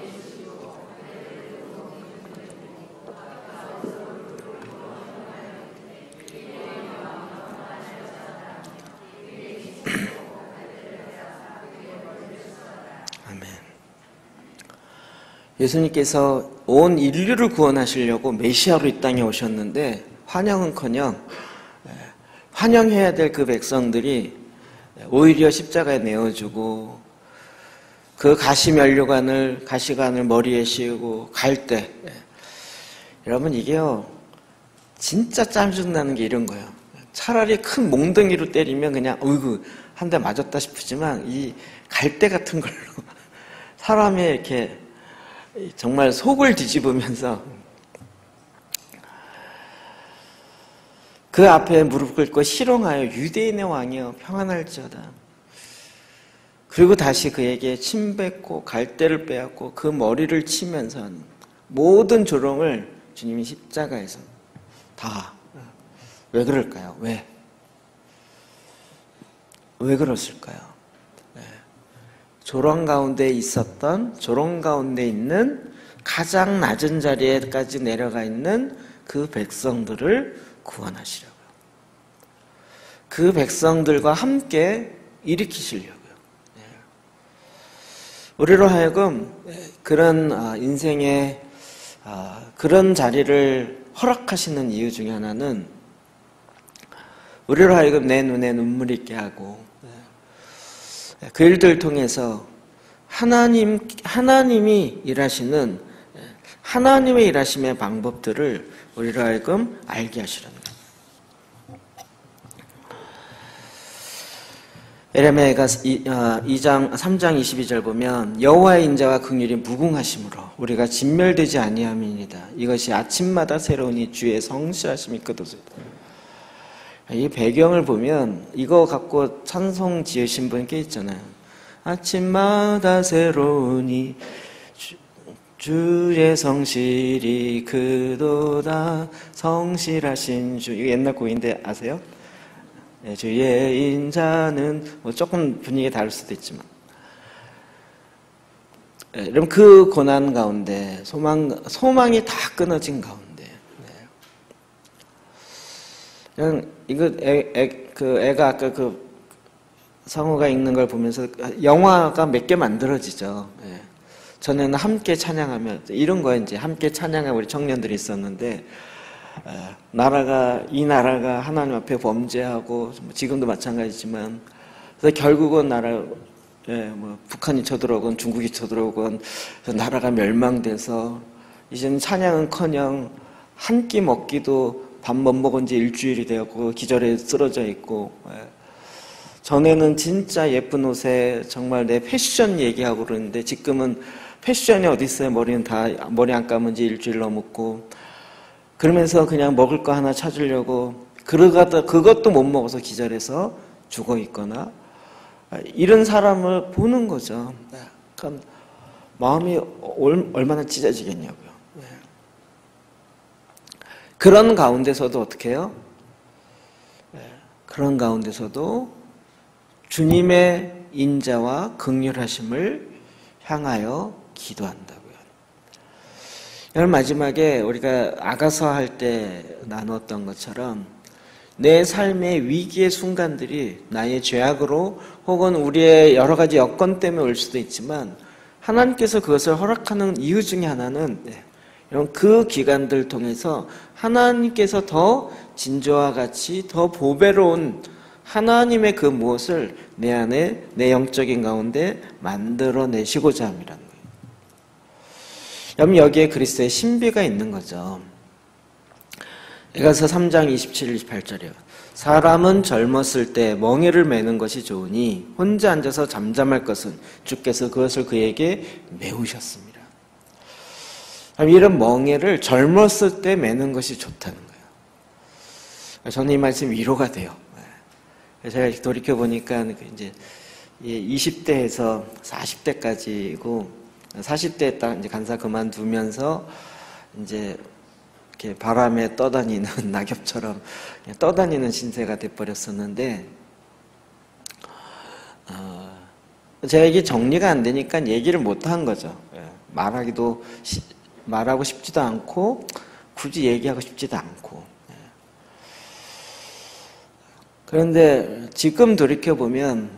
예수님께서 온 인류를 구원하시려고 메시아로 이 땅에 오셨는데 환영은커녕 환영해야 될 그 백성들이 오히려 십자가에 내어주고 그 가시관을 머리에 씌우고 갈 때 여러분 이게요 진짜 짜증나는 게 이런 거예요. 차라리 큰 몽둥이로 때리면 그냥 어이구 한 대 맞았다 싶지만 이 갈대 같은 걸로 사람이 이렇게 정말 속을 뒤집으면서 그 앞에 무릎 꿇고 실ong하여 유대인의 왕이여 평안할지어다. 그리고 다시 그에게 침 뱉고 갈대를 빼앗고 그 머리를 치면서 모든 조롱을 주님이 십자가에서 다. 왜 그럴까요? 왜 그랬을까요? 조롱 가운데 있는 가장 낮은 자리에까지 내려가 있는 그 백성들을 구원하시려고요. 그 백성들과 함께 일으키시려고요. 우리로 하여금 그런 인생의 그런 자리를 허락하시는 이유 중에 하나는 우리로 하여금 내 눈에 눈물 있게 하고 그 일들을 통해서 하나님이 일하시는 하나님의 일하심의 방법들을 우리로 하여금 알게 하시려는 거예요. 에레미야가 3장 22절 보면 여호와의 인자와 긍휼이 무궁하심으로 우리가 진멸되지 아니함이니이다. 이것이 아침마다 새로우니 주의 성실하심이 끝없으리다. 이 배경을 보면 이거 갖고 찬송 지으신 분 꽤 있잖아요. 아침마다 새로우니 주의 성실이 그도다 성실하신 주. 이거 옛날 곡인데 아세요? 네, 주의 인자는 뭐 조금 분위기가 다를 수도 있지만 여러분 그 고난 가운데 소망이 다 끊어진 가운데 그냥 이거 애가 아까 그 성우가 읽는 걸 보면서 영화가 몇 개 만들어지죠. 전에는 함께 찬양하며 이런 거 이제 함께 찬양하는 우리 청년들이 있었는데 이 나라가 하나님 앞에 범죄하고 지금도 마찬가지지만 그래서 결국은 북한이 쳐들어오건 중국이 쳐들어오건 나라가 멸망돼서 이제는 찬양은커녕 한 끼 먹기도 밥 못 먹은 지 일주일이 되었고 기절에 쓰러져 있고 전에는 진짜 예쁜 옷에 정말 내 패션 얘기하고 그러는데 지금은 패션이 어디 있어요? 머리 안 감은 지 일주일 넘었고 그러면서 그냥 먹을 거 하나 찾으려고 그러다가 그것도 못 먹어서 기절해서 죽어 있거나 이런 사람을 보는 거죠. 그러니까 마음이 얼마나 찢어지겠냐고요. 그런 가운데서도 어떻게 해요? 그런 가운데서도 주님의 인자와 긍휼하심을 향하여 기도한다고요. 여러분 마지막에 우리가 아가서 할 때 나눴던 것처럼 내 삶의 위기의 순간들이 나의 죄악으로 혹은 우리의 여러 가지 여건 때문에 올 수도 있지만 하나님께서 그것을 허락하는 이유 중에 하나는 여러분 그 기간들 통해서 하나님께서 더 진저와 같이 더 보배로운 하나님의 그 무엇을 내 안에 내 영적인 가운데 만들어내시고자 함이라는 거예요. 여러분 여기에 그리스도의 신비가 있는 거죠. 에가서 3장 27, 28절이에요. 사람은 젊었을 때 멍에를 매는 것이 좋으니 혼자 앉아서 잠잠할 것은 주께서 그것을 그에게 메우셨습니다. 이런 멍에를 젊었을 때 매는 것이 좋다는 거예요. 저는 이 말씀이 위로가 돼요. 제가 돌이켜보니까 이제 20대에서 40대까지고 40대에 딱 이제 간사 그만두면서 이제 이렇게 바람에 떠다니는 낙엽처럼 떠다니는 신세가 돼버렸었는데 제가 이게 정리가 안 되니까 얘기를 못 한 거죠. 말하고 싶지도 않고 굳이 얘기하고 싶지도 않고 그런데 지금 돌이켜보면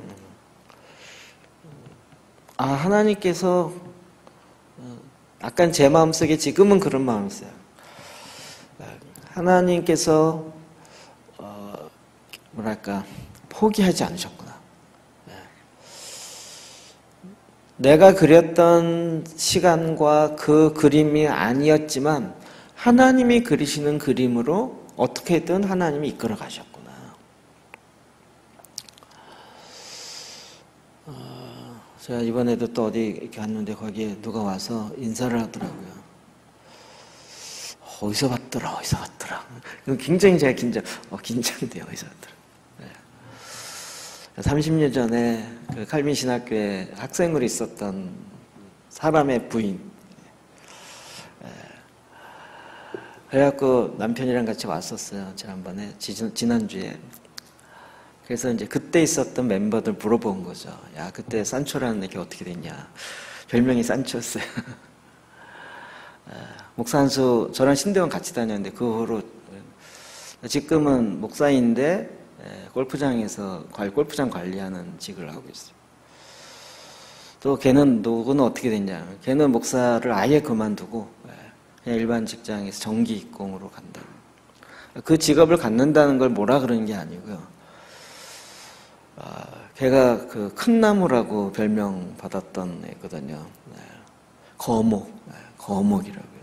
하나님께서 약간 제 마음속에 지금은 그런 마음이 있어요. 하나님께서 포기하지 않으셨구나. 내가 그렸던 시간과 그 그림이 아니었지만 하나님이 그리시는 그림으로 어떻게든 하나님이 이끌어 가셨구나. 제가 이번에도 또 어디 이렇게 갔는데 거기에 누가 와서 인사를 하더라고요. 어디서 봤더라. 굉장히 제가 긴장돼요. 어디서 봤더라. 30년 전에 그 칼빈 신학교에 학생으로 있었던 사람의 부인. 그래갖고 남편이랑 같이 왔었어요. 지난번에, 지난주에. 그래서 이제 그때 있었던 멤버들 물어본 거죠. 야, 그때 산초라는 애기 어떻게 됐냐. 별명이 산초였어요. 목사 한수, 저랑 신대원 같이 다녔는데 그 후로 지금은 목사인데 골프장에서 골프장 관리하는 직을 하고 있어요. 또 걔는 누구는 어떻게 됐냐. 걔는 목사를 아예 그만두고 그냥 일반 직장에서 정기공으로 간다고. 그 직업을 갖는다는 걸 뭐라 그러는 게 아니고요. 걔가 그 큰 나무라고 별명 받았던 애거든요. 거목이라고요.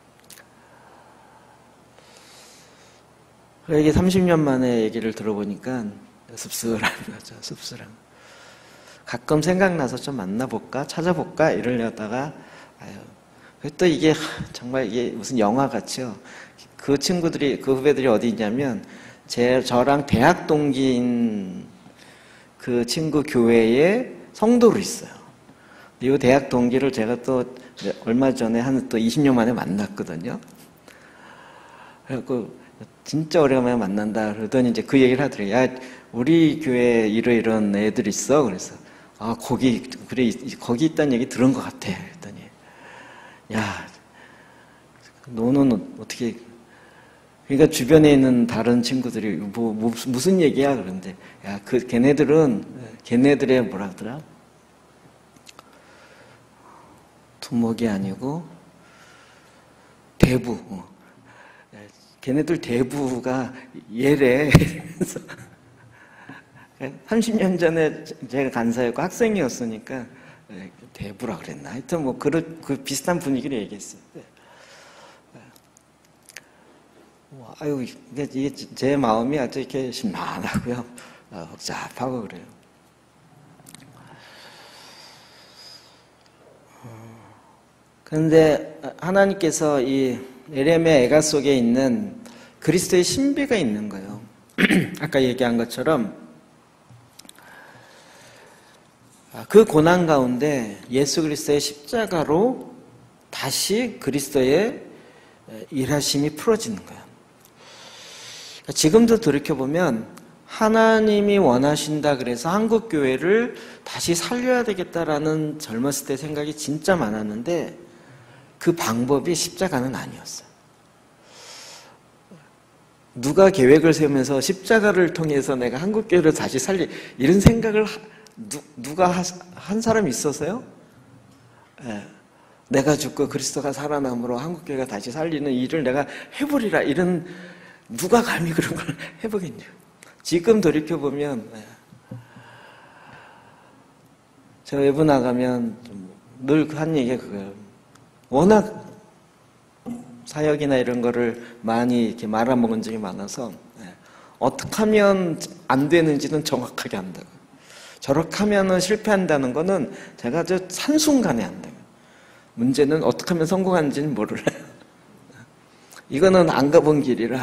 이게 30년 만에 얘기를 들어보니까 씁쓸한 거죠. 씁쓸한. 가끔 생각나서 좀 만나볼까? 찾아볼까? 이러려다가 또 이게 정말 이게 무슨 영화 같이요. 그 친구들이, 그 후배들이 어디 있냐면 저랑 대학 동기인 그 친구 교회에 성도로 있어요. 이 대학 동기를 제가 또 얼마 전에 또 20년 만에 만났거든요. 그래갖고 진짜 오래간만에 만난다 그러더니 이제 그 얘기를 하더래요. 야, 우리 교회에 이런 애들 있어. 그래서 거기 있다는 얘기 들은 것 같아. 그랬더니 야, 너는 어떻게, 그러니까 주변에 있는 다른 친구들이 무슨 얘기야? 그런데 야, 걔네들의 뭐라 하더라? 두목이 아니고 대부. 걔네들 대부가 얘래. 30년 전에 제가 간사였고 학생이었으니까 대부라 그랬나? 하여튼 뭐 그 비슷한 분위기를 얘기했어요. 아유, 이게 제 마음이 아주 이렇게 심란하고요. 복잡하고 그래요. 그런데 하나님께서 이 에레미야 애가 속에 있는 그리스도의 신비가 있는 거예요. 아까 얘기한 것처럼 그 고난 가운데 예수 그리스도의 십자가로 다시 그리스도의 일하심이 풀어지는 거예요. 지금도 돌이켜보면 하나님이 원하신다 그래서 한국교회를 다시 살려야 되겠다라는 젊었을 때 생각이 진짜 많았는데 그 방법이 십자가는 아니었어요. 누가 계획을 세우면서 십자가를 통해서 내가 한국교회를 다시 이런 생각을 누가 한 사람이 있어서요? 내가 죽고 그리스도가 살아남으로 한국교회가 다시 살리는 일을 내가 해보리라, 이런, 누가 감히 그런 걸 해보겠냐. 지금 돌이켜보면 저 외부 나가면 늘 한 얘기가 그거예요. 워낙 사역이나 이런 거를 많이 이렇게 말아먹은 적이 많아서 어떻게 하면 안 되는지는 정확하게 안다고. 저렇게 하면은 실패한다는 거는 제가 저 한순간에 안다고. 문제는 어떻게 하면 성공하는지는 모르라. 이거는 안 가본 길이라.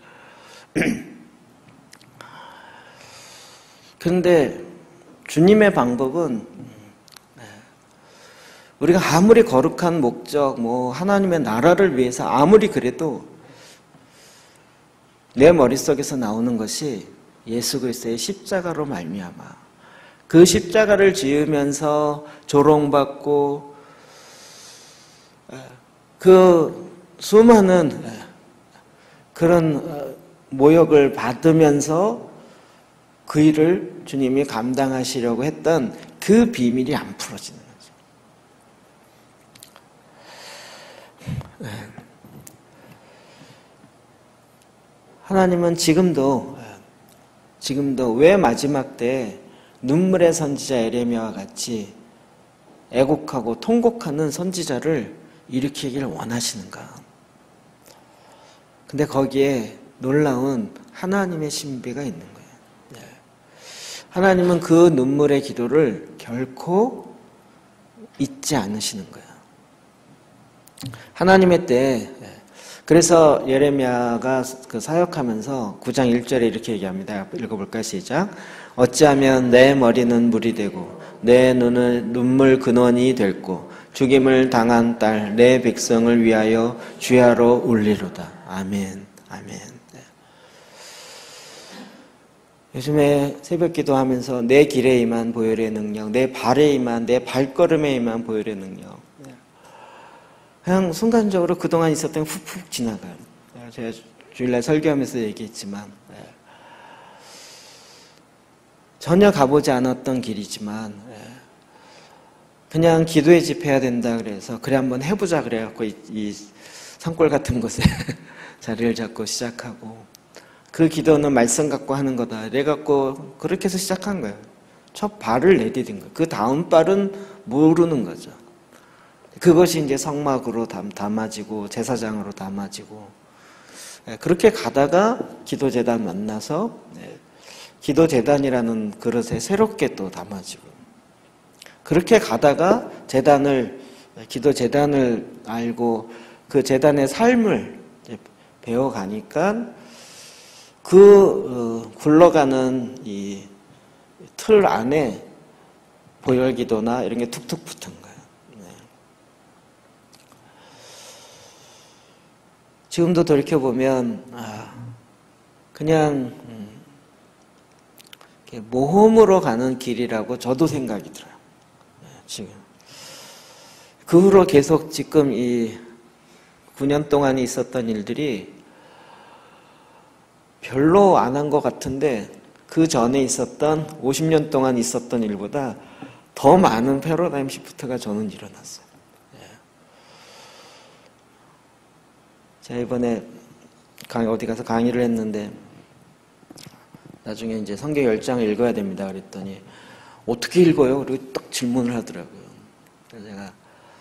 그런데 주님의 방법은 우리가 아무리 거룩한 목적, 하나님의 나라를 위해서 아무리 그래도 내 머릿속에서 나오는 것이 예수 그리스도의 십자가로 말미암아 그 십자가를 지으면서 조롱받고 그 수많은 그런 모욕을 받으면서 그 일을 주님이 감당하시려고 했던 그 비밀이 안 풀어지는 거죠. 하나님은 지금도 왜 마지막 때 눈물의 선지자 에레미야와 같이 애곡하고 통곡하는 선지자를 일으키기를 원하시는가? 근데 거기에 놀라운 하나님의 신비가 있는 거예요. 하나님은 그 눈물의 기도를 결코 잊지 않으시는 거예요. 하나님의 때 그래서 예레미야가 그 사역하면서 9장 1절에 이렇게 얘기합니다. 읽어볼까요? 시작. 어찌하면 내 머리는 물이 되고 내 눈은 눈물 근원이 됐고 죽임을 당한 딸 내 백성을 위하여 주야로 울리로다. 아멘. 아멘. 네. 요즘에 새벽 기도하면서 내 길에 임한 보혈의 능력, 내 발에 임한, 내 발걸음에 임한 보혈의 능력. 그냥 순간적으로 그동안 있었던 게 훅훅 지나가요. 제가 주일날 설교하면서 얘기했지만 전혀 가보지 않았던 길이지만 그냥 기도회 집회해야 된다 그래서 그래 한번 해보자 그래갖고 이 산골 같은 곳에 자리를 잡고 시작하고 그 기도는 말씀 갖고 하는 거다 이래갖고 그렇게 해서 시작한 거예요. 첫 발을 내디딘 거예요. 그 다음 발은 모르는 거죠. 그것이 이제 성막으로 담아지고 제사장으로 담아지고 그렇게 가다가 기도재단 만나서 기도재단이라는 그릇에 새롭게 또 담아지고 그렇게 가다가 기도재단을 알고 그 재단의 삶을 배워가니까 그 굴러가는 이 틀 안에 보혈기도나 이런 게 툭툭 붙은 거예요. 지금도 돌이켜보면 그냥 모험으로 가는 길이라고 저도 생각이 들어요. 지금 그 후로 계속 지금 이 9년 동안 있었던 일들이 별로 안 한 것 같은데 그 전에 있었던 50년 동안 있었던 일보다 더 많은 패러다임 시프트가 저는 일어났어요. 제가 이번에 어디 가서 강의를 했는데 나중에 이제 성경 10장을 읽어야 됩니다. 그랬더니 어떻게 읽어요? 그리고 딱 질문을 하더라고요. 그래서 제가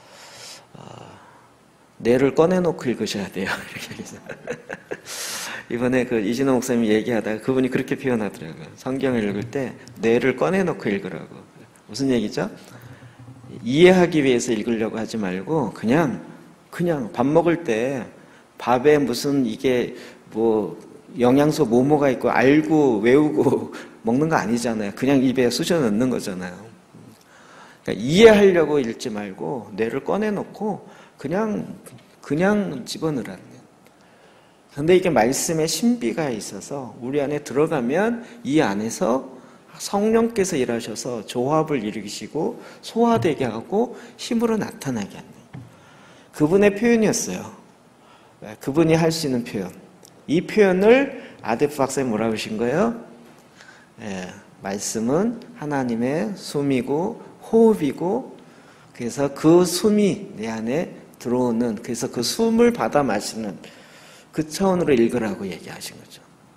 뇌를 꺼내놓고 읽으셔야 돼요. 이렇게 해서 이번에 그 이진호 목사님이 얘기하다가 그분이 그렇게 표현하더라고요. 성경을 읽을 때 뇌를 꺼내놓고 읽으라고. 무슨 얘기죠? 이해하기 위해서 읽으려고 하지 말고 그냥 밥 먹을 때 밥에 무슨 이게 뭐 영양소 뭐가 있고 알고 외우고 먹는 거 아니잖아요. 그냥 입에 쑤셔 넣는 거잖아요. 그러니까 이해하려고 읽지 말고 뇌를 꺼내놓고 그냥 집어넣으라는 거예요. 그런데 이게 말씀에 신비가 있어서 우리 안에 들어가면 이 안에서 성령께서 일하셔서 조합을 일으키시고 소화되게 하고 힘으로 나타나게 하는 그분의 표현이었어요. 그분이 할 수 있는 표현. 이 표현을 아데프 박사님 뭐라고 하신 거예요? 말씀은 하나님의 숨이고 호흡이고 그래서 그 숨이 내 안에 들어오는 그래서 그 숨을 받아 마시는 그 차원으로 읽으라고 얘기하신 거죠.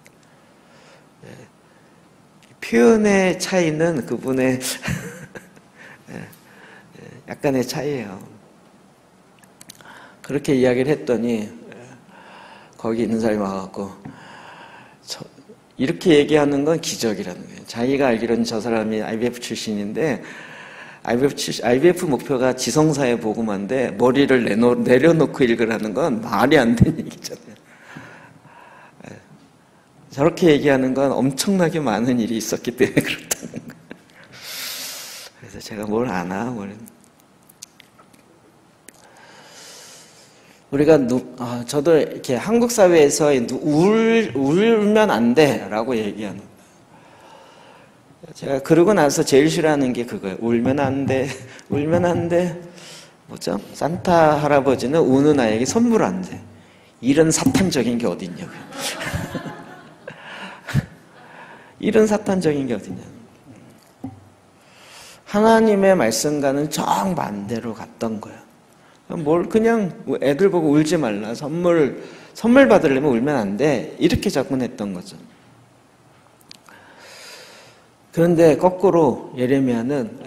표현의 차이는 그분의 약간의 차이예요. 그렇게 이야기를 했더니 거기 있는 사람이 와갖고 이렇게 얘기하는 건 기적이라는 거예요. 자기가 알기로는 저 사람이 IBF 출신인데 IBF 목표가 지성사회 복음화인데 머리를 내려놓고 읽으라는 건 말이 안 되는 얘기잖아요. 저렇게 얘기하는 건 엄청나게 많은 일이 있었기 때문에 그렇다는 거예요. 그래서 제가 뭘 아나? 우리가 저도 이렇게 한국 사회에서 울면 안 돼라고 얘기하는 거예요. 제가 그러고 나서 제일 싫어하는 게 그거예요. 울면 안 돼. 뭐죠? 산타 할아버지는 우는 아이에게 선물 안 돼. 이런 사탄적인 게 어딨냐고요. 이런 사탄적인 게 어딨냐. 하나님의 말씀과는 정반대로 갔던 거예요. 그냥 애들 보고 울지 말라. 선물 받으려면 울면 안 돼. 이렇게 접근했던 거죠. 그런데 거꾸로 예레미야는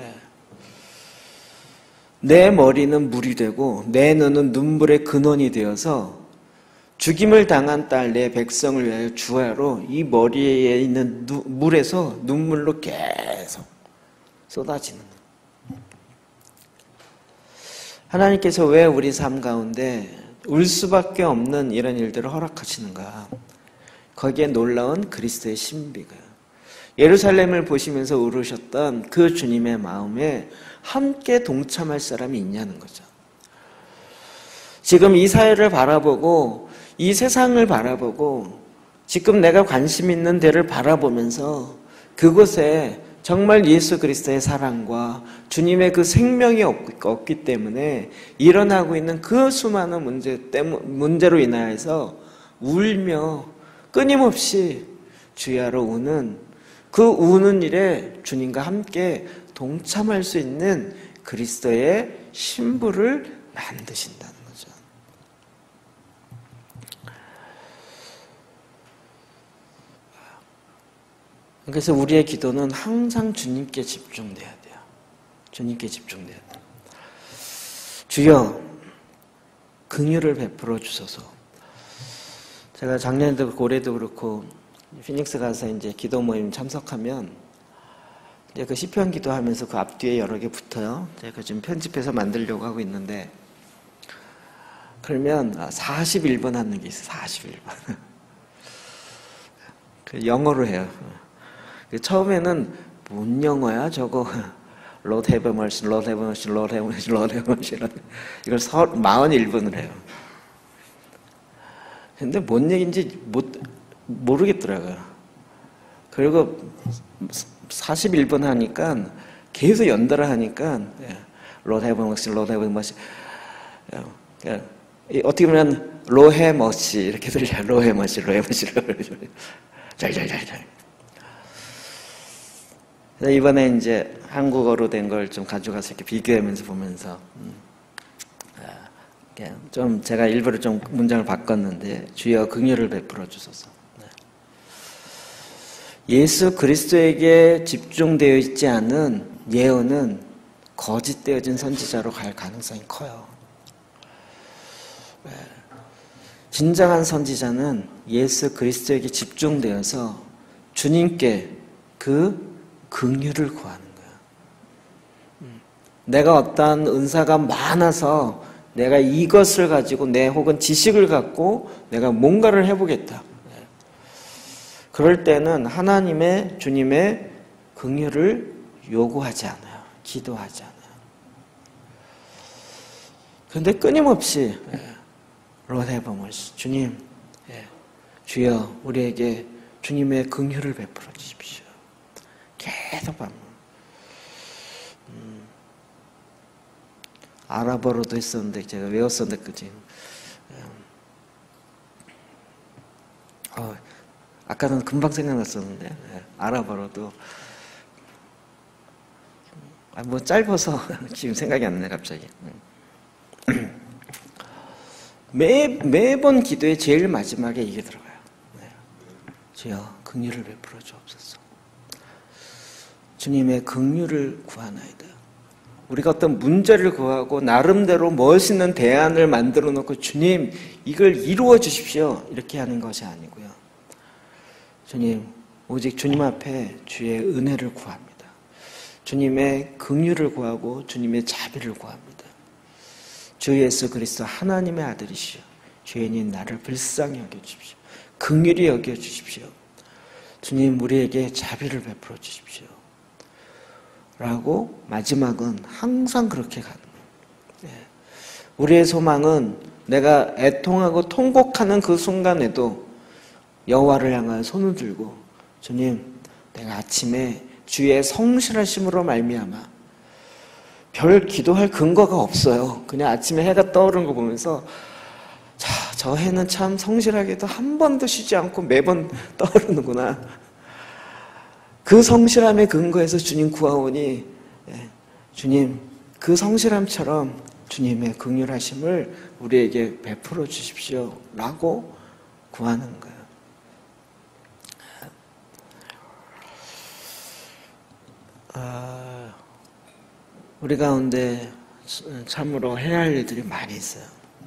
내 머리는 물이 되고 내 눈은 눈물의 근원이 되어서 죽임을 당한 딸 내 백성을 위하여 주야로 이 머리에 있는 물에서 눈물로 계속 쏟아지는 거예요. 하나님께서 왜 우리 삶 가운데 울 수밖에 없는 이런 일들을 허락하시는가? 거기에 놀라운 그리스도의 신비가 예루살렘을 보시면서 울으셨던 그 주님의 마음에 함께 동참할 사람이 있냐는 거죠. 지금 이 사회를 바라보고 이 세상을 바라보고 지금 내가 관심 있는 데를 바라보면서 그곳에 정말 예수 그리스도의 사랑과 주님의 그 생명이 없기 때문에 일어나고 있는 그 수많은 문제로 인하여서 울며 끊임없이 주야로 우는 그 우는 일에 주님과 함께 동참할 수 있는 그리스도의 신부를 만드신다는 거죠. 그래서 우리의 기도는 항상 주님께 집중돼야 돼요. 주님께 집중돼야 돼요. 주여, 긍휼을 베풀어 주소서. 제가 작년에도 그렇고 올해도 그렇고 피닉스 가서 이제 기도 모임 참석하면 이제 그 시편 기도하면서 그 앞뒤에 여러 개 붙어요. 제가 지금 편집해서 만들려고 하고 있는데 그러면 41번 하는 게 있어요. 41번. 그 영어로 해요. 처음에는 뭔 영어야 저거 Lord have mercy, Lord have mercy, Lord have mercy, Lord have mercy 이걸 41번을 해요. 근데 뭔 얘기인지 모르겠더라고요. 그리고 41번 하니까 계속 연달아 하니까 Lord have mercy, Lord have mercy 어떻게 보면 로해 머시 이렇게 들려요. 로해 머시, 로해 머시 잘 이번에 이제 한국어로 된 걸 좀 가져가서 이렇게 비교하면서 보면서 좀 제가 일부러 좀 문장을 바꿨는데 주여 긍휼을 베풀어 주소서. 예수 그리스도에게 집중되어 있지 않은 예언은 거짓되어진 선지자로 갈 가능성이 커요. 진정한 선지자는 예수 그리스도에게 집중되어서 주님께 그 긍휼을 구하는 거야. 내가 어떠한 은사가 많아서 내가 이것을 가지고 혹은 지식을 갖고 내가 뭔가를 해보겠다. 그럴 때는 하나님의 주님의 긍휼을 요구하지 않아요. 기도하지 않아요. 그런데 끊임없이 Lord have mercy, 주님, 주여 우리에게 주님의 긍휼을 베풀어 주십시오. 계속 아랍어로도 했었는데 제가 외웠었는데 그지. 아까는 금방 생각났었는데 아랍어로도 뭐 짧아서 지금 생각이 안 나네 갑자기. 매번 기도의 제일 마지막에 이게 들어가요. 주여 긍휼을 베풀어 주옵소서. 주님의 긍휼을 구하나이다. 우리가 어떤 문제를 구하고 나름대로 멋있는 대안을 만들어 놓고 주님 이걸 이루어 주십시오 이렇게 하는 것이 아니고요. 주님 오직 주님 앞에 주의 은혜를 구합니다. 주님의 긍휼을 구하고 주님의 자비를 구합니다. 주 예수 그리스도 하나님의 아들이시여 죄인인 나를 불쌍히 여겨주십시오. 긍휼히 여겨주십시오. 주님 우리에게 자비를 베풀어 주십시오. 라고 마지막은 항상 그렇게 가는 거예요. 우리의 소망은 내가 애통하고 통곡하는 그 순간에도 여호와를 향하여 손을 들고 주님 내가 아침에 주의 성실하심으로 말미암아 별 기도할 근거가 없어요. 그냥 아침에 해가 떠오르는 거 보면서 자, 저 해는 참 성실하게도 한 번도 쉬지 않고 매번 떠오르는구나. 그 성실함의 근거에서 주님 구하오니 주님 그 성실함처럼 주님의 긍휼하심을 우리에게 베풀어 주십시오 라고 구하는 거예요. 우리 가운데 참으로 해야 할 일들이 많이 있어요.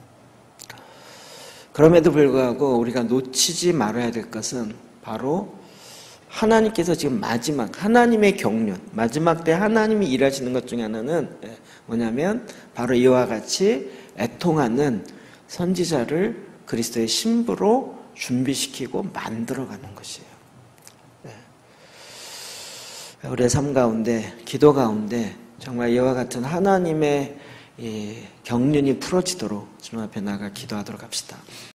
그럼에도 불구하고 우리가 놓치지 말아야 될 것은 바로 하나님께서 지금 마지막 하나님의 경륜 마지막 때 하나님이 일하시는 것 중에 하나는 뭐냐면 바로 이와 같이 애통하는 선지자를 그리스도의 신부로 준비시키고 만들어가는 것이에요. 네. 우리의 삶 가운데, 기도 가운데 정말 이와 같은 하나님의 이 경륜이 풀어지도록 주님 앞에 나가 기도하도록 합시다.